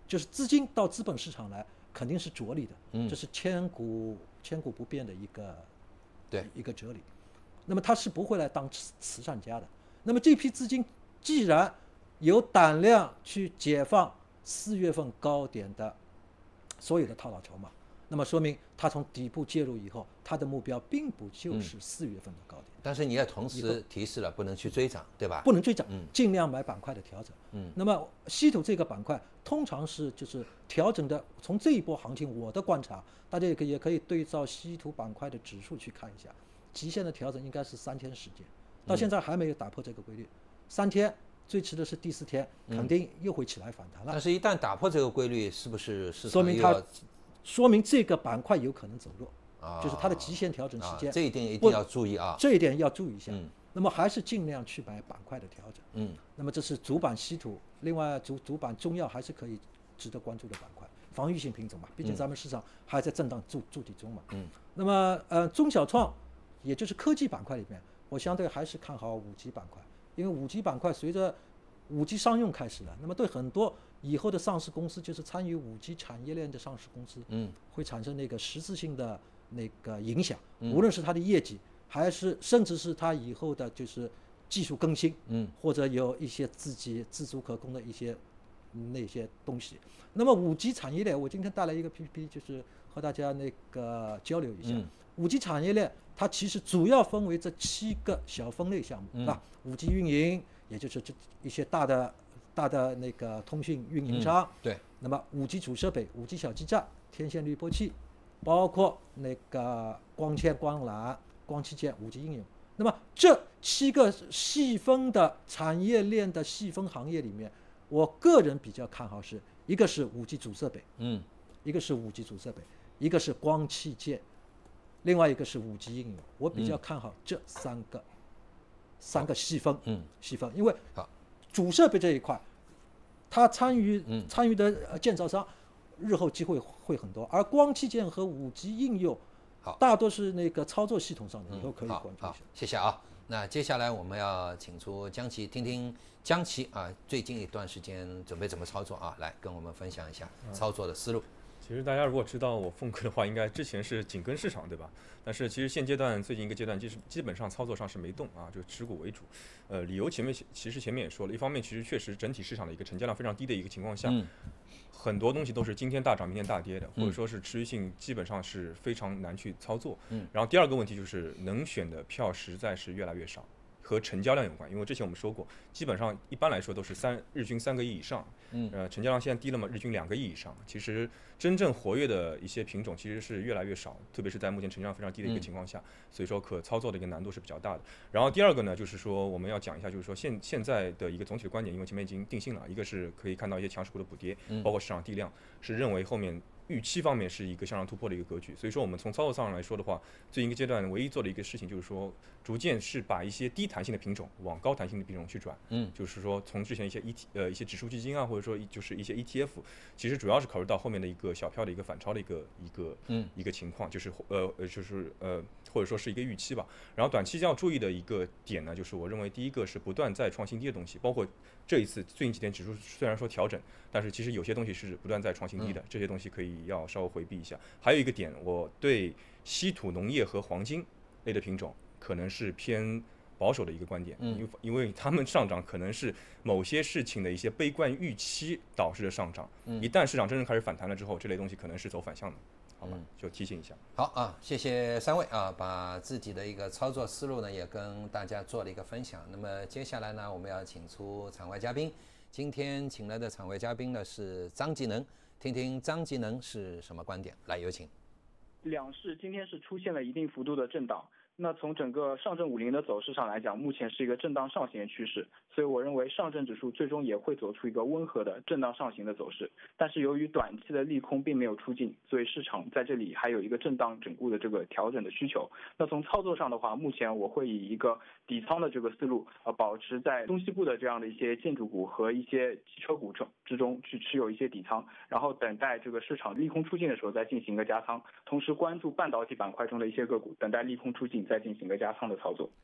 就是资金到资本市场来肯定是着力的， 嗯这是千古千古不变的一个对一个哲理。那么他是不会来当慈慈善家的。那么这批资金既然有胆量去解放四月份高点的所有的套牢筹码，那么说明他从底部介入以后，他的目标并不就是四月份的高点。 但是你也同时提示了不能去追涨，对吧？ 不能追涨， 嗯尽量买板块的调整。 嗯， 那么稀土这个板块通常是就是调整的，从这一波行情我的观察，大家也可以也可以对照稀土板块的指数去看一下，极限的调整应该是三天时间，到现在还没有打破这个规律，三天最迟的是第四天肯定又会起来反弹了。 但是，一旦打破这个规律，是不是市场说明它又要说明这个板块有可能走弱， 啊就是它的极限调整时间， 啊这一点一定要注意啊。 这一点要注意一下。 嗯那么还是尽量去买板块的调整。 嗯， 那么这是主板稀土，另外主主板中药还是可以值得关注的板块，防御性品种嘛，毕竟咱们市场还在震荡筑筑底中嘛。 嗯。 那么呃中小创，也就是科技板块里面，我相对还是看好五 G 板块，因为五 G 板块随着五 G 商用开始了，那么对很多以后的上市公司，就是参与五 G 产业链的上市公司， 嗯， 会产生那个实质性的那个影响， 嗯无论是它的业绩，还是甚至是它以后的就是技术更新， 嗯， 或者有一些自己自主可控的一些那些东西。那么五 G 产业链，我今天带来一个 P P T， 就是和大家那个交流一下。 嗯五 G 产业链它其实主要分为这七个小分类项目， 嗯啊，五 G 运营，也就是这一些大的大的那个通讯运营商， 嗯对， 那么五 G 主设备、五 G 小基站、天线滤波器，包括那个光纤、光缆、光器件、五 G 应用。那么这七个细分的产业链的细分行业里面，我个人比较看好是一个是五 G 主设备， 嗯一个是五 G 主设备，一个是光器件，另外一个是五 G 应用。我比较看好这三个、三个细分， 嗯， 细分，因为好， 主设备这一块，它参与、 嗯参与的呃建造商日后机会会很多，而光器件和五 G 应用， 好大多是那个操作系统上的，以后可以好关注一好下。， 谢谢啊。那接下来我们要请出江奇，听听江奇啊最近一段时间准备怎么操作啊，来跟我们分享一下操作的思路。 其实大家如果知道我凤哥的话，应该之前是紧跟市场，对吧？但是其实现阶段最近一个阶段，就是基本上操作上是没动啊，就持股为主。呃，理由前面其实前面也说了，一方面其实确实整体市场的一个成交量非常低的一个情况下， 嗯很多东西都是今天大涨明天大跌的，或者说是持续性基本上是非常难去操作。 嗯， 然后第二个问题就是能选的票实在是越来越少。和成交量有关，因为之前我们说过，基本上一般来说都是三日均三个亿以上， 嗯， 呃，成交量现在低了嘛，日均两个亿以上。其实真正活跃的一些品种其实是越来越少，特别是在目前成交量非常低的一个情况下，所以说可操作的一个难度是比较大的。然后第二个呢，就是说我们要讲一下，就是说现现在的一个总体的观点，因为前面已经定性了，一个是可以看到一些强势股的补跌，包括市场地量是认为后面预期方面是一个向上突破的一个格局，所以说我们从操作上来说的话，最近一个阶段唯一做的一个事情就是说，逐渐是把一些低弹性的品种往高弹性的品种去转， 嗯， 就是说从之前一些 E T 呃一些指数基金啊，或者说就是一些 E T F， 其实主要是考虑到后面的一个小票的一个反超的一个一个嗯一个情况，就是呃呃就是呃或者说是一个预期吧。然后短期要注意的一个点呢，就是我认为第一个是不断在创新低的东西，包括这一次最近几天指数虽然说调整，但是其实有些东西是不断在创新低的，这些东西可以要稍微回避一下。还有一个点，我对稀土、农业和黄金类的品种可能是偏保守的一个观点，因为因为他们上涨可能是某些事情的一些悲观预期导致的上涨，一旦市场真正开始反弹了之后，这类东西可能是走反向的，好吧？就提醒一下。 好啊，谢谢三位啊，把自己的一个操作思路呢也跟大家做了一个分享。那么接下来呢，我们要请出场外嘉宾，今天请来的场外嘉宾呢是张吉能，听听张吉能是什么观点，来有请。 两市今天是出现了一定幅度的震荡。那从整个上证五零的走势上来讲，目前是一个震荡上行的趋势，所以我认为上证指数最终也会走出一个温和的震荡上行的走势。但是由于短期的利空并没有出尽，所以市场在这里还有一个震荡整固的这个调整的需求。那从操作上的话，目前我会以一个底仓的这个思路，呃，保持在中西部的这样的一些建筑股和一些汽车股之中去持有一些底仓，然后等待这个市场利空出尽的时候再进行一个加仓，同时关注半导体板块中的一些个股，等待利空出尽再进行一个加仓的操作。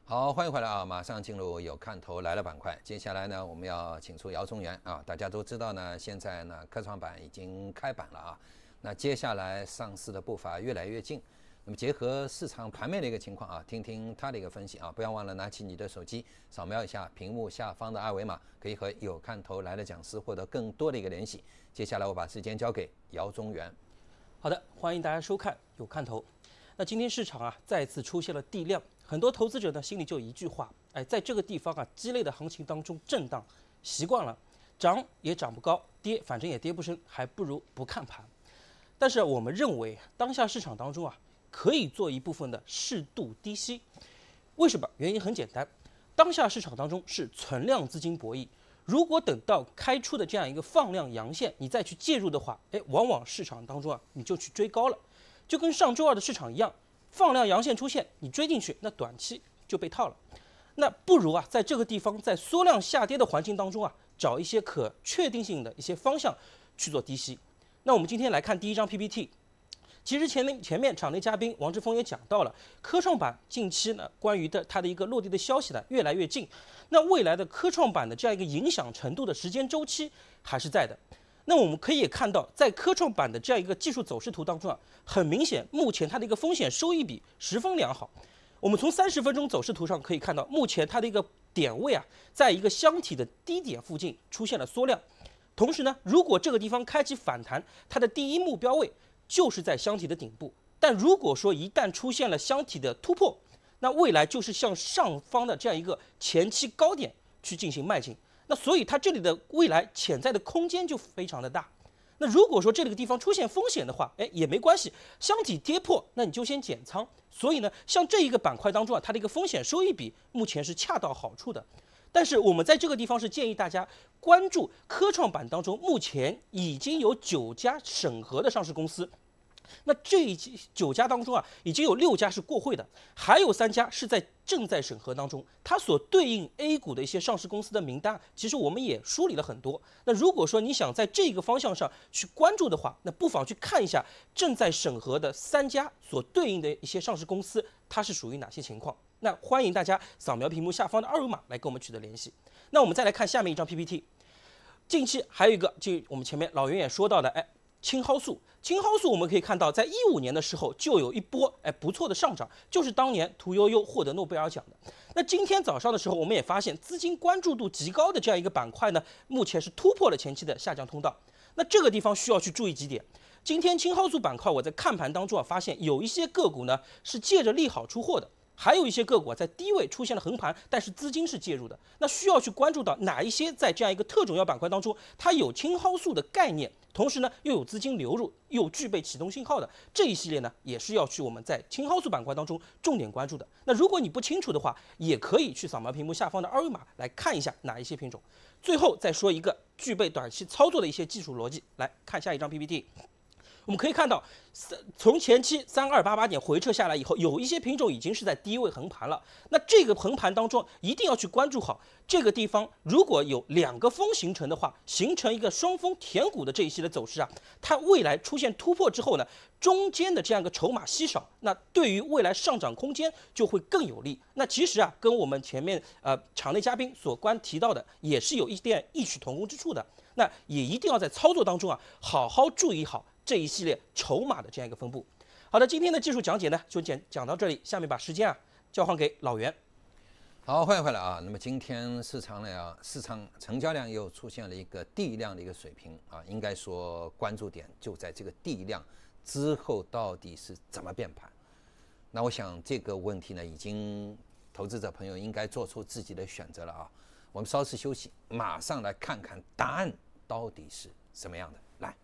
好，欢迎回来啊！马上进入有看头来了板块。接下来呢，我们要请出姚宗元啊。大家都知道呢，现在呢科创板已经开板了啊。那接下来上市的步伐越来越近。那么结合市场盘面的一个情况啊，听听他的一个分析啊。不要忘了拿起你的手机，扫描一下屏幕下方的二维码，可以和有看头来的讲师获得更多的一个联系。接下来我把时间交给姚宗元。 好的，欢迎大家收看有看头。那今天市场啊再次出现了地量。很多投资者呢心里就一句话，哎，在这个地方啊鸡肋的行情当中震荡，习惯了，涨也涨不高，跌反正也跌不深，还不如不看盘。但是我们认为当下市场当中啊可以做一部分的适度低吸，为什么？原因很简单，当下市场当中是存量资金博弈，如果等到开出的这样一个放量阳线，你再去介入的话，哎，往往市场当中啊你就去追高了，就跟上周二的市场一样。放量阳线出现，你追进去，那短期就被套了。那不如啊，在这个地方，在缩量下跌的环境当中啊，找一些可确定性的一些方向去做低吸。那我们今天来看第一张 P P T。其实前面前面场内嘉宾王志峰也讲到了，科创板近期呢关于的它的一个落地的消息呢越来越近。那未来的科创板的这样一个影响程度的时间周期还是在的。那我们可以也看到，在科创板的这样一个技术走势图当中啊，很明显，目前它的一个风险收益比十分良好。我们从三十分钟走势图上可以看到，目前它的一个点位啊，在一个箱体的低点附近出现了缩量。同时呢，如果这个地方开启反弹，它的第一目标位就是在箱体的顶部。但如果说一旦出现了箱体的突破，那未来就是向上方的这样一个前期高点去进行迈进。那所以它这里的未来潜在的空间就非常的大。那如果说这个地方出现风险的话，哎，也没关系，箱体跌破，那你就先减仓。所以呢，像这一个板块当中啊，它的一个风险收益比目前是恰到好处的。但是我们在这个地方是建议大家关注科创板当中目前已经有九家审核的上市公司。那这九家当中啊，已经有六家是过会的，还有三家是在正在审核当中。它所对应 A 股的一些上市公司的名单，其实我们也梳理了很多。那如果说你想在这个方向上去关注的话，那不妨去看一下正在审核的三家所对应的一些上市公司，它是属于哪些情况。那欢迎大家扫描屏幕下方的二维码来跟我们取得联系。那我们再来看下面一张 P P T。近期还有一个，就我们前面老袁也说到的，哎。青蒿素，青蒿素我们可以看到，在一五年的时候就有一波哎不错的上涨，就是当年屠呦呦获得诺贝尔奖的。那今天早上的时候，我们也发现资金关注度极高的这样一个板块呢，目前是突破了前期的下降通道。那这个地方需要去注意几点。今天青蒿素板块我在看盘当中啊，发现有一些个股呢是借着利好出货的。还有一些个股啊，在低位出现了横盘，但是资金是介入的。那需要去关注到哪一些在这样一个特种药板块当中，它有青蒿素的概念，同时呢又有资金流入，又具备启动信号的这一系列呢，也是要去我们在青蒿素板块当中重点关注的。那如果你不清楚的话，也可以去扫描屏幕下方的二维码来看一下哪一些品种。最后再说一个具备短期操作的一些技术逻辑，来看下一张 P P T。我们可以看到，从前期三二八八点回撤下来以后，有一些品种已经是在低位横盘了。那这个横盘当中，一定要去关注好这个地方，如果有两个峰形成的话，形成一个双峰填谷的这一系列走势啊，它未来出现突破之后呢，中间的这样一个筹码稀少，那对于未来上涨空间就会更有利。那其实啊，跟我们前面呃场内嘉宾所关提到的，也是有一点异曲同工之处的。那也一定要在操作当中啊，好好注意好这一系列筹码的这样一个分布。好的，今天的技术讲解呢就讲讲到这里，下面把时间啊交还给老袁。 好，欢迎回来啊。那么今天市场呢，市场成交量又出现了一个地量的一个水平啊，应该说关注点就在这个地量之后到底是怎么变盘。那我想这个问题呢，已经投资者朋友应该做出自己的选择了啊。我们稍事休息，马上来看看答案到底是什么样的。来，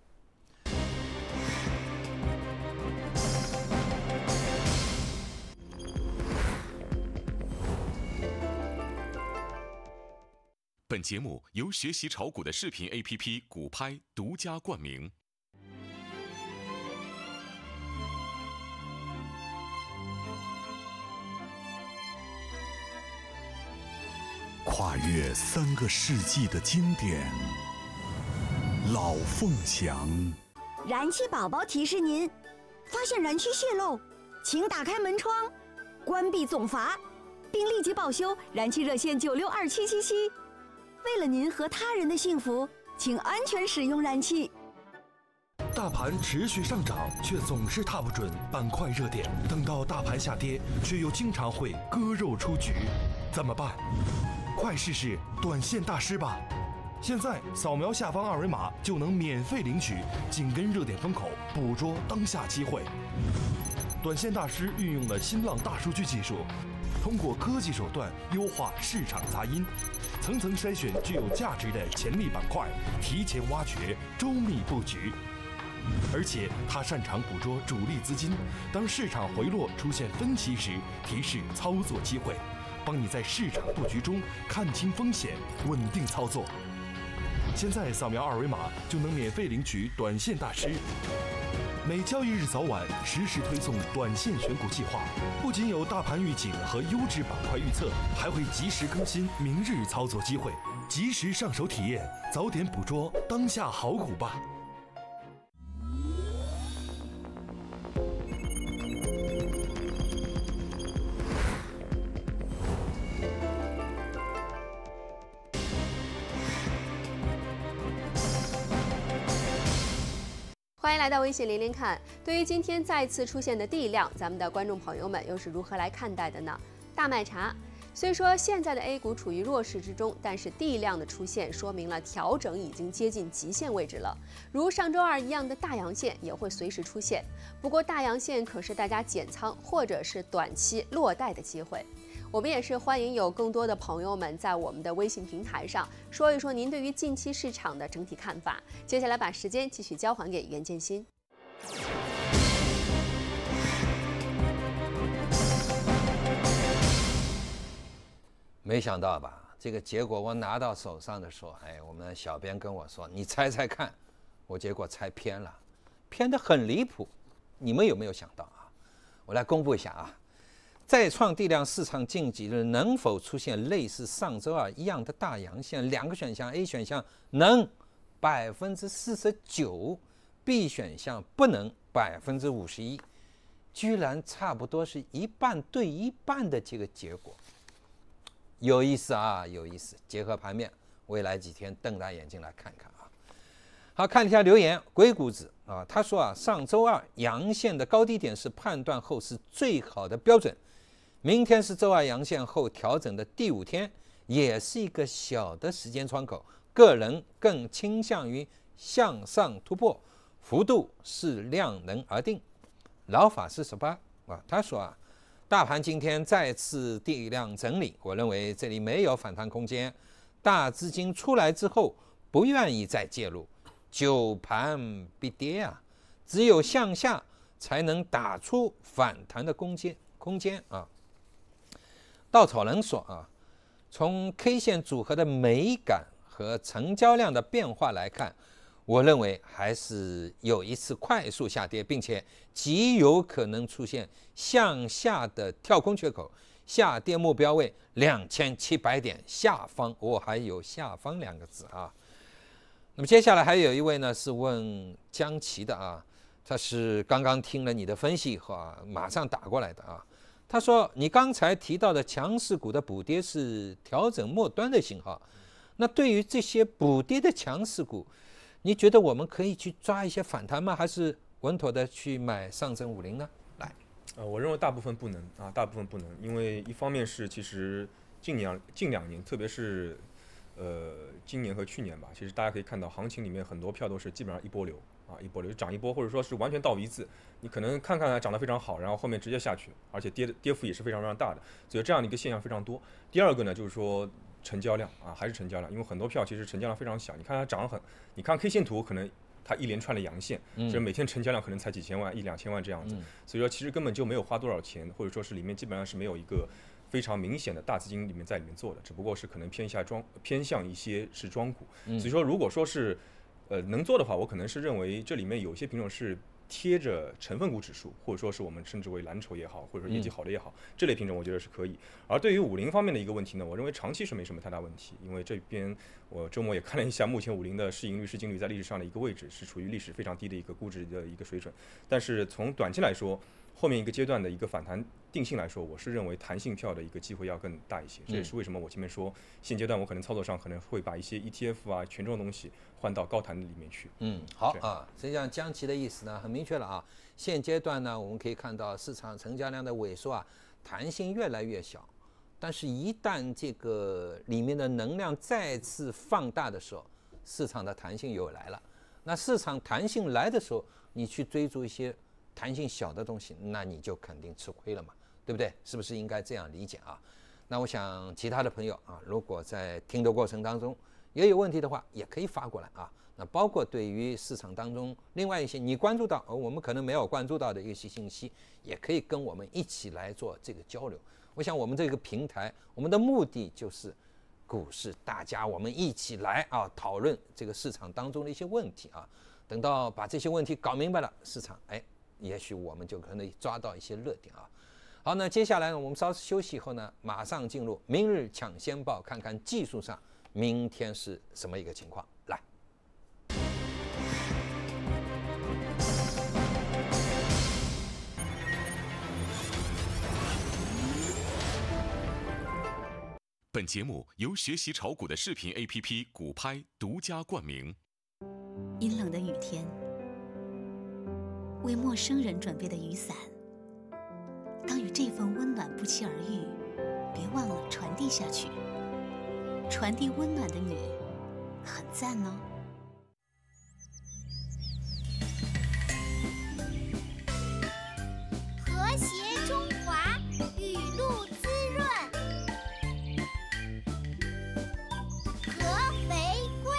本节目由学习炒股的视频 A P P 股拍独家冠名。 跨越三个世纪的经典，老凤祥。 燃气宝宝提示您：发现燃气泄漏，请打开门窗，关闭总阀， 并立即报修。燃气热线九六二七七七。为了您和他人的幸福，请安全使用燃气。 大盘持续上涨，却总是踏不准板块热点。等到大盘下跌，却又经常会割肉出局，怎么办？快试试短线大师吧！现在扫描下方二维码就能免费领取紧跟热点风口，捕捉当下机会。短线大师运用了新浪大数据技术，通过科技手段优化市场杂音，层层筛选具有价值的潜力板块，提前挖掘，周密布局。而且他擅长捕捉主力资金，当市场回落出现分歧时，提示操作机会，帮你在市场布局中看清风险，稳定操作。现在扫描二维码就能免费领取短线大师，每交易日早晚实时推送短线选股计划，不仅有大盘预警和优质板块预测，还会及时更新明日操作机会，及时上手体验，早点捕捉当下好股吧。 欢迎来到微信连连看。对于今天再次出现的地量，咱们的观众朋友们又是如何来看待的呢？大麦茶，虽说现在的 A 股处于弱势之中，但是地量的出现说明了调整已经接近极限位置了。如上周二一样的大阳线也会随时出现，不过大阳线可是大家减仓或者是短期落袋的机会。我们也是欢迎有更多的朋友们在我们的微信平台上说一说您对于近期市场的整体看法。接下来把时间继续交还给袁建新。 没想到吧？这个结果我拿到手上的时候，哎，我们小编跟我说：“你猜猜看。”我结果猜偏了，偏得很离谱。你们有没有想到啊？我来公布一下啊。再创地量市场近几日能否出现类似上周二一样的大阳线？两个选项 ，A 选项能百分之四十九 ，B 选项不能百分之五十一，居然差不多是一半对一半的这个结果，有意思啊，有意思。结合盘面，未来几天瞪大眼睛来看看啊。好，看一下留言，鬼谷子啊，他说啊，上周二阳线的高低点是判断后市最好的标准。明天是周二阳线后调整的第五天，也是一个小的时间窗口。个人更倾向于向上突破，幅度是量能而定。老法师十八啊，他说啊，大盘今天再次地量整理，我认为这里没有反弹空间。大资金出来之后，不愿意再介入，久盘必跌啊，只有向下才能打出反弹的空间空间啊。稻草人说啊，从 K 线组合的美感和成交量的变化来看，我认为还是有一次快速下跌，并且极有可能出现向下的跳空缺口，下跌目标位两千七百点下方，我、哦、还有下方两个字啊。那么接下来还有一位呢是问江奇的啊，他是刚刚听了你的分析以后啊，马上打过来的啊。他说：“你刚才提到的强势股的补跌是调整末端的信号，那对于这些补跌的强势股，你觉得我们可以去抓一些反弹吗？还是稳妥的去买上证五零呢？”来， 呃，我认为大部分不能啊，大部分不能，因为一方面是其实近两近两年，特别是呃今年和去年吧，其实大家可以看到行情里面很多票都是基本上一波流。啊，一波流涨一波，或者说是完全倒一字，你可能看看涨得非常好，然后后面直接下去，而且跌的跌幅也是非常非常大的，所以这样的一个现象非常多。第二个呢，就是说成交量啊，还是成交量，因为很多票其实成交量非常小，你看它涨很，你看 K 线图可能它一连串的阳线，其实每天成交量可能才几千万、一两千万这样子，所以说其实根本就没有花多少钱，或者说是里面基本上是没有一个非常明显的大资金里面在里面做的，只不过是可能偏向庄偏向一些是庄股，所以说如果说是呃，能做的话，我可能是认为这里面有些品种是贴着成分股指数，或者说是我们称之为蓝筹也好，或者说业绩好的也好，嗯、这类品种我觉得是可以。而对于五零方面的一个问题呢，我认为长期是没什么太大问题，因为这边我周末也看了一下，目前五零的市盈率、市净率在历史上的一个位置是处于历史非常低的一个估值的一个水准。但是从短期来说， 后面一个阶段的一个反弹定性来说，我是认为弹性票的一个机会要更大一些。这也是为什么我前面说现阶段我可能操作上可能会把一些 E T F 啊权重的东西换到高弹的里面去。 嗯，好啊，实际上江奇的意思呢很明确了啊。现阶段呢，我们可以看到市场成交量的萎缩啊，弹性越来越小。但是，一旦这个里面的能量再次放大的时候，市场的弹性又来了。那市场弹性来的时候，你去追逐一些弹性小的东西，那你就肯定吃亏了嘛，对不对？是不是应该这样理解啊？那我想其他的朋友啊，如果在听的过程当中也有问题的话，也可以发过来啊。那包括对于市场当中另外一些你关注到而我们可能没有关注到的一些信息，也可以跟我们一起来做这个交流。我想我们这个平台，我们的目的就是股市大家我们一起来啊讨论这个市场当中的一些问题啊。等到把这些问题搞明白了，市场哎，也许我们就可能抓到一些热点啊。好，那接下来呢，我们稍事休息以后呢，马上进入明日抢先报，看看技术上明天是什么一个情况。来。 本节目由学习炒股的视频 A P P 股拍独家冠名。 阴冷的雨天，为陌生人准备的雨伞，当与这份温暖不期而遇，别忘了传递下去。传递温暖的你，很赞哦。 和谐中华，雨露滋润。合肥贵。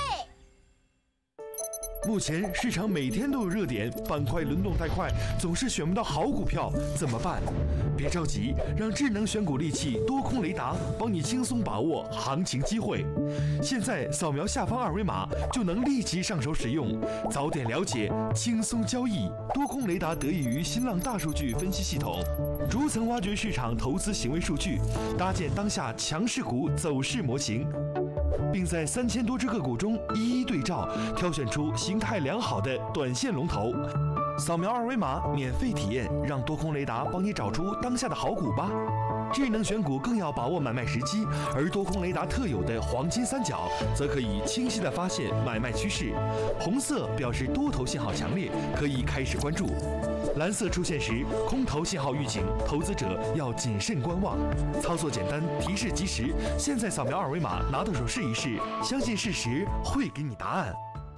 目前市场每天都有热点，板块轮动太快，总是选不到好股票，怎么办？别着急，让智能选股利器多空雷达帮你轻松把握行情机会。现在扫描下方二维码就能立即上手使用，早点了解，轻松交易。多空雷达得益于新浪大数据分析系统，逐层挖掘市场投资行为数据，搭建当下强势股走势模型，并在三千多只个股中一一对照，挑选出形态良好的短线龙头。扫描二维码免费体验，让多空雷达帮你找出当下的好股吧。智能选股更要把握买卖时机，而多空雷达特有的黄金三角，则可以清晰地发现买卖趋势。红色表示多头信号强烈，可以开始关注；蓝色出现时，空头信号预警，投资者要谨慎观望。操作简单，提示及时。现在扫描二维码，拿到手试一试，相信事实会给你答案。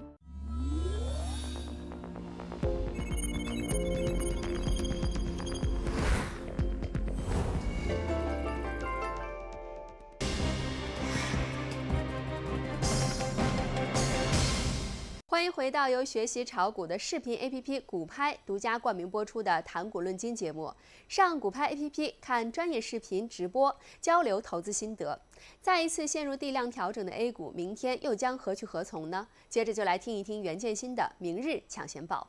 欢迎回到由学习炒股的视频 A P P 股拍独家冠名播出的《谈股论金》节目。上股拍 A P P 看专业视频直播，交流投资心得。再一次陷入地量调整的 A 股，明天又将何去何从呢？接着就来听一听袁建新的明日抢先报。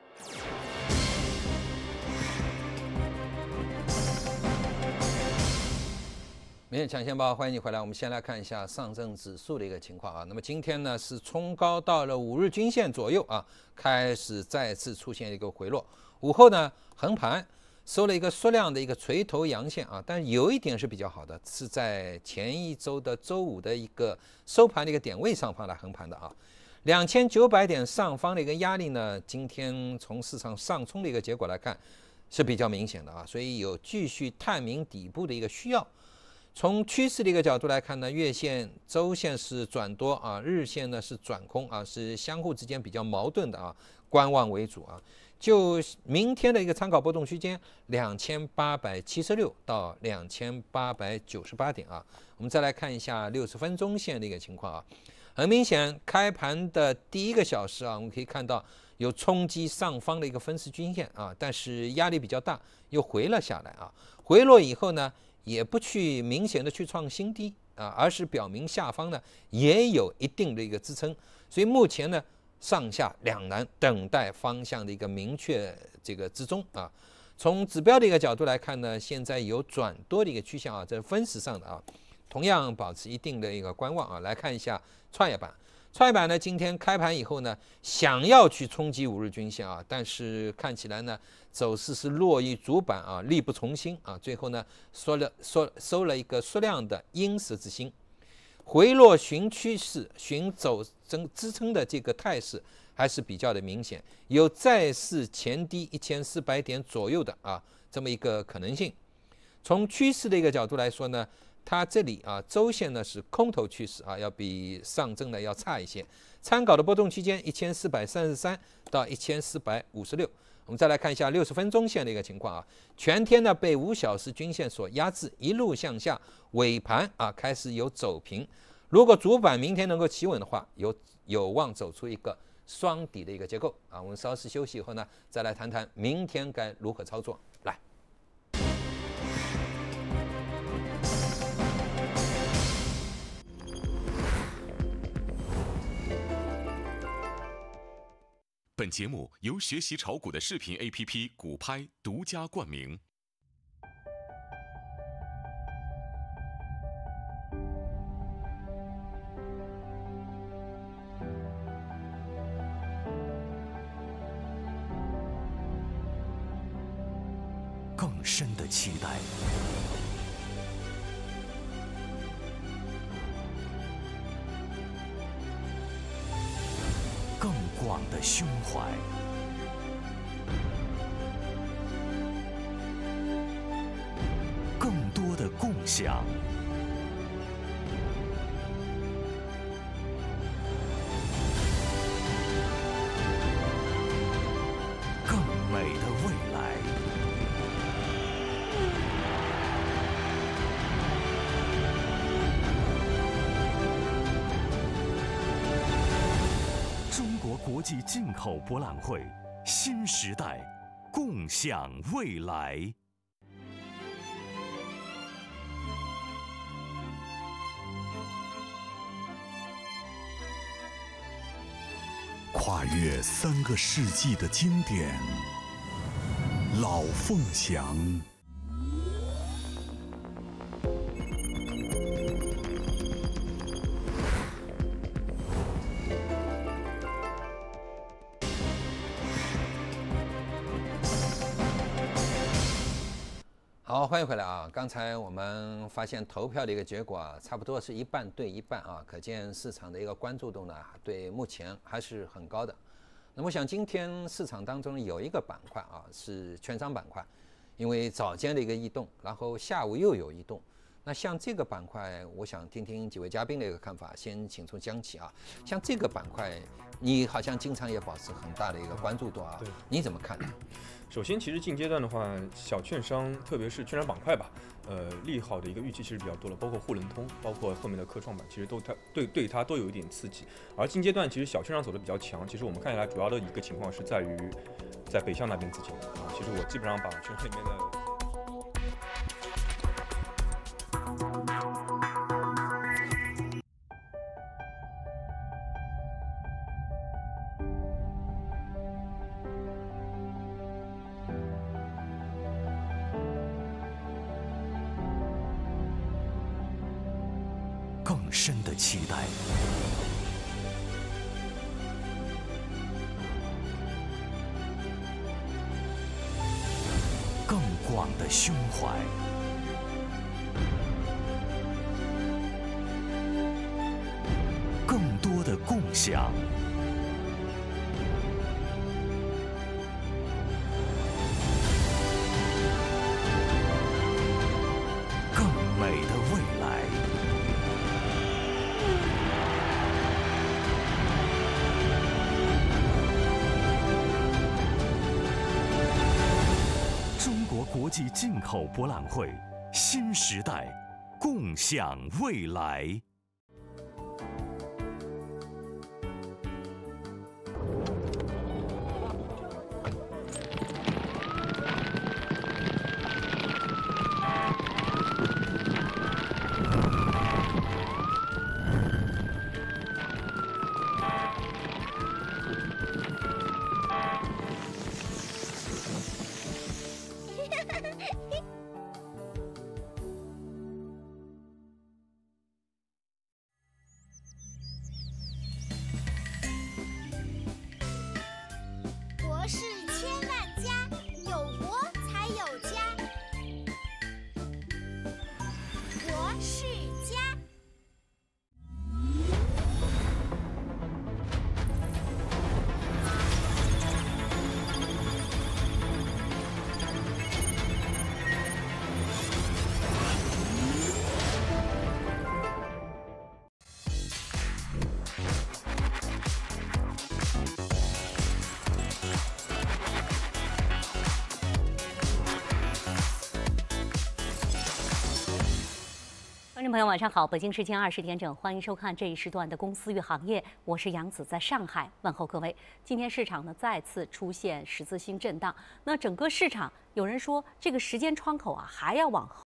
明日抢先报，欢迎你回来。我们先来看一下上证指数的一个情况啊。那么今天呢是冲高到了五日均线左右啊，开始再次出现一个回落。午后呢横盘收了一个缩量的一个垂头阳线啊，但有一点是比较好的，是在前一周的周五的一个收盘的一个点位上方来横盘的啊。两千九百点上方的一个压力呢，今天从市场上冲的一个结果来看是比较明显的啊，所以有继续探明底部的一个需要。从趋势的一个角度来看呢，月线、周线是转多啊，日线呢是转空啊，是相互之间比较矛盾的啊，观望为主啊。就明天的一个参考波动区间，两千八百七十六到两千八百九十八点啊。我们再来看一下六十分钟线的一个情况啊，很明显，开盘的第一个小时啊，我们可以看到有冲击上方的一个分时均线啊，但是压力比较大，又回了下来啊。回落以后呢，也不去明显的去创新低啊，而是表明下方呢也有一定的一个支撑，所以目前呢上下两难，等待方向的一个明确这个之中啊。从指标的一个角度来看呢，现在有转多的一个趋向啊，这是分时上的啊，同样保持一定的一个观望啊。来看一下创业板， 创业板呢，今天开盘以后呢，想要去冲击五日均线啊，但是看起来呢，走势是落于主板啊，力不从心啊，最后呢，收了收收了一个缩量的阴十字星，回落寻趋势、寻走增支撑的这个态势还是比较的明显，有再试前低一千四百点左右的啊这么一个可能性。从趋势的一个角度来说呢，它这里啊，周线呢是空头趋势啊，要比上证呢要差一些。参考的波动区间一千四百三十三到一千四百五十六。我们再来看一下六十分钟线的一个情况啊，全天呢被五小时均线所压制，一路向下，尾盘啊开始有走平。如果主板明天能够企稳的话，有有望走出一个双底的一个结构啊。我们稍事休息以后呢，再来谈谈明天该如何操作。来。 本节目由学习炒股的视频 A P P 股拍独家冠名。 更深的期待，更广的胸怀，更多的共享，更美的未来。中国国际进口博览会，新时代，共享未来。跨越三个世纪的经典，老凤祥。 好，欢迎回来啊！刚才我们发现投票的一个结果啊，差不多是一半对一半啊，可见市场的一个关注度呢，对目前还是很高的。那么我想今天市场当中有一个板块啊，是券商板块，因为早间的一个异动，然后下午又有异动。那像这个板块，我想听听几位嘉宾的一个看法。先请出江启啊，像这个板块，你好像经常也保持很大的一个关注度啊，你怎么看？ 首先，其实近阶段的话，小券商，特别是券商板块吧，呃，利好的一个预期其实比较多了，包括沪伦通，包括后面的科创板，其实都它对对它都有一点刺激。而近阶段其实小券商走的比较强，其实我们看下来，主要的一个情况是在于在北向那边资金啊，其实我基本上把券商里面的。 更深的期待，更广的胸怀，更多的共享，更美的未来。国际进口博览会，新时代，共享未来。 众朋友，晚上好！北京时间二十点整，欢迎收看这一时段的《公司与行业》，我是杨子，在上海问候各位。今天市场呢再次出现十字星震荡，那整个市场有人说这个时间窗口啊还要往后。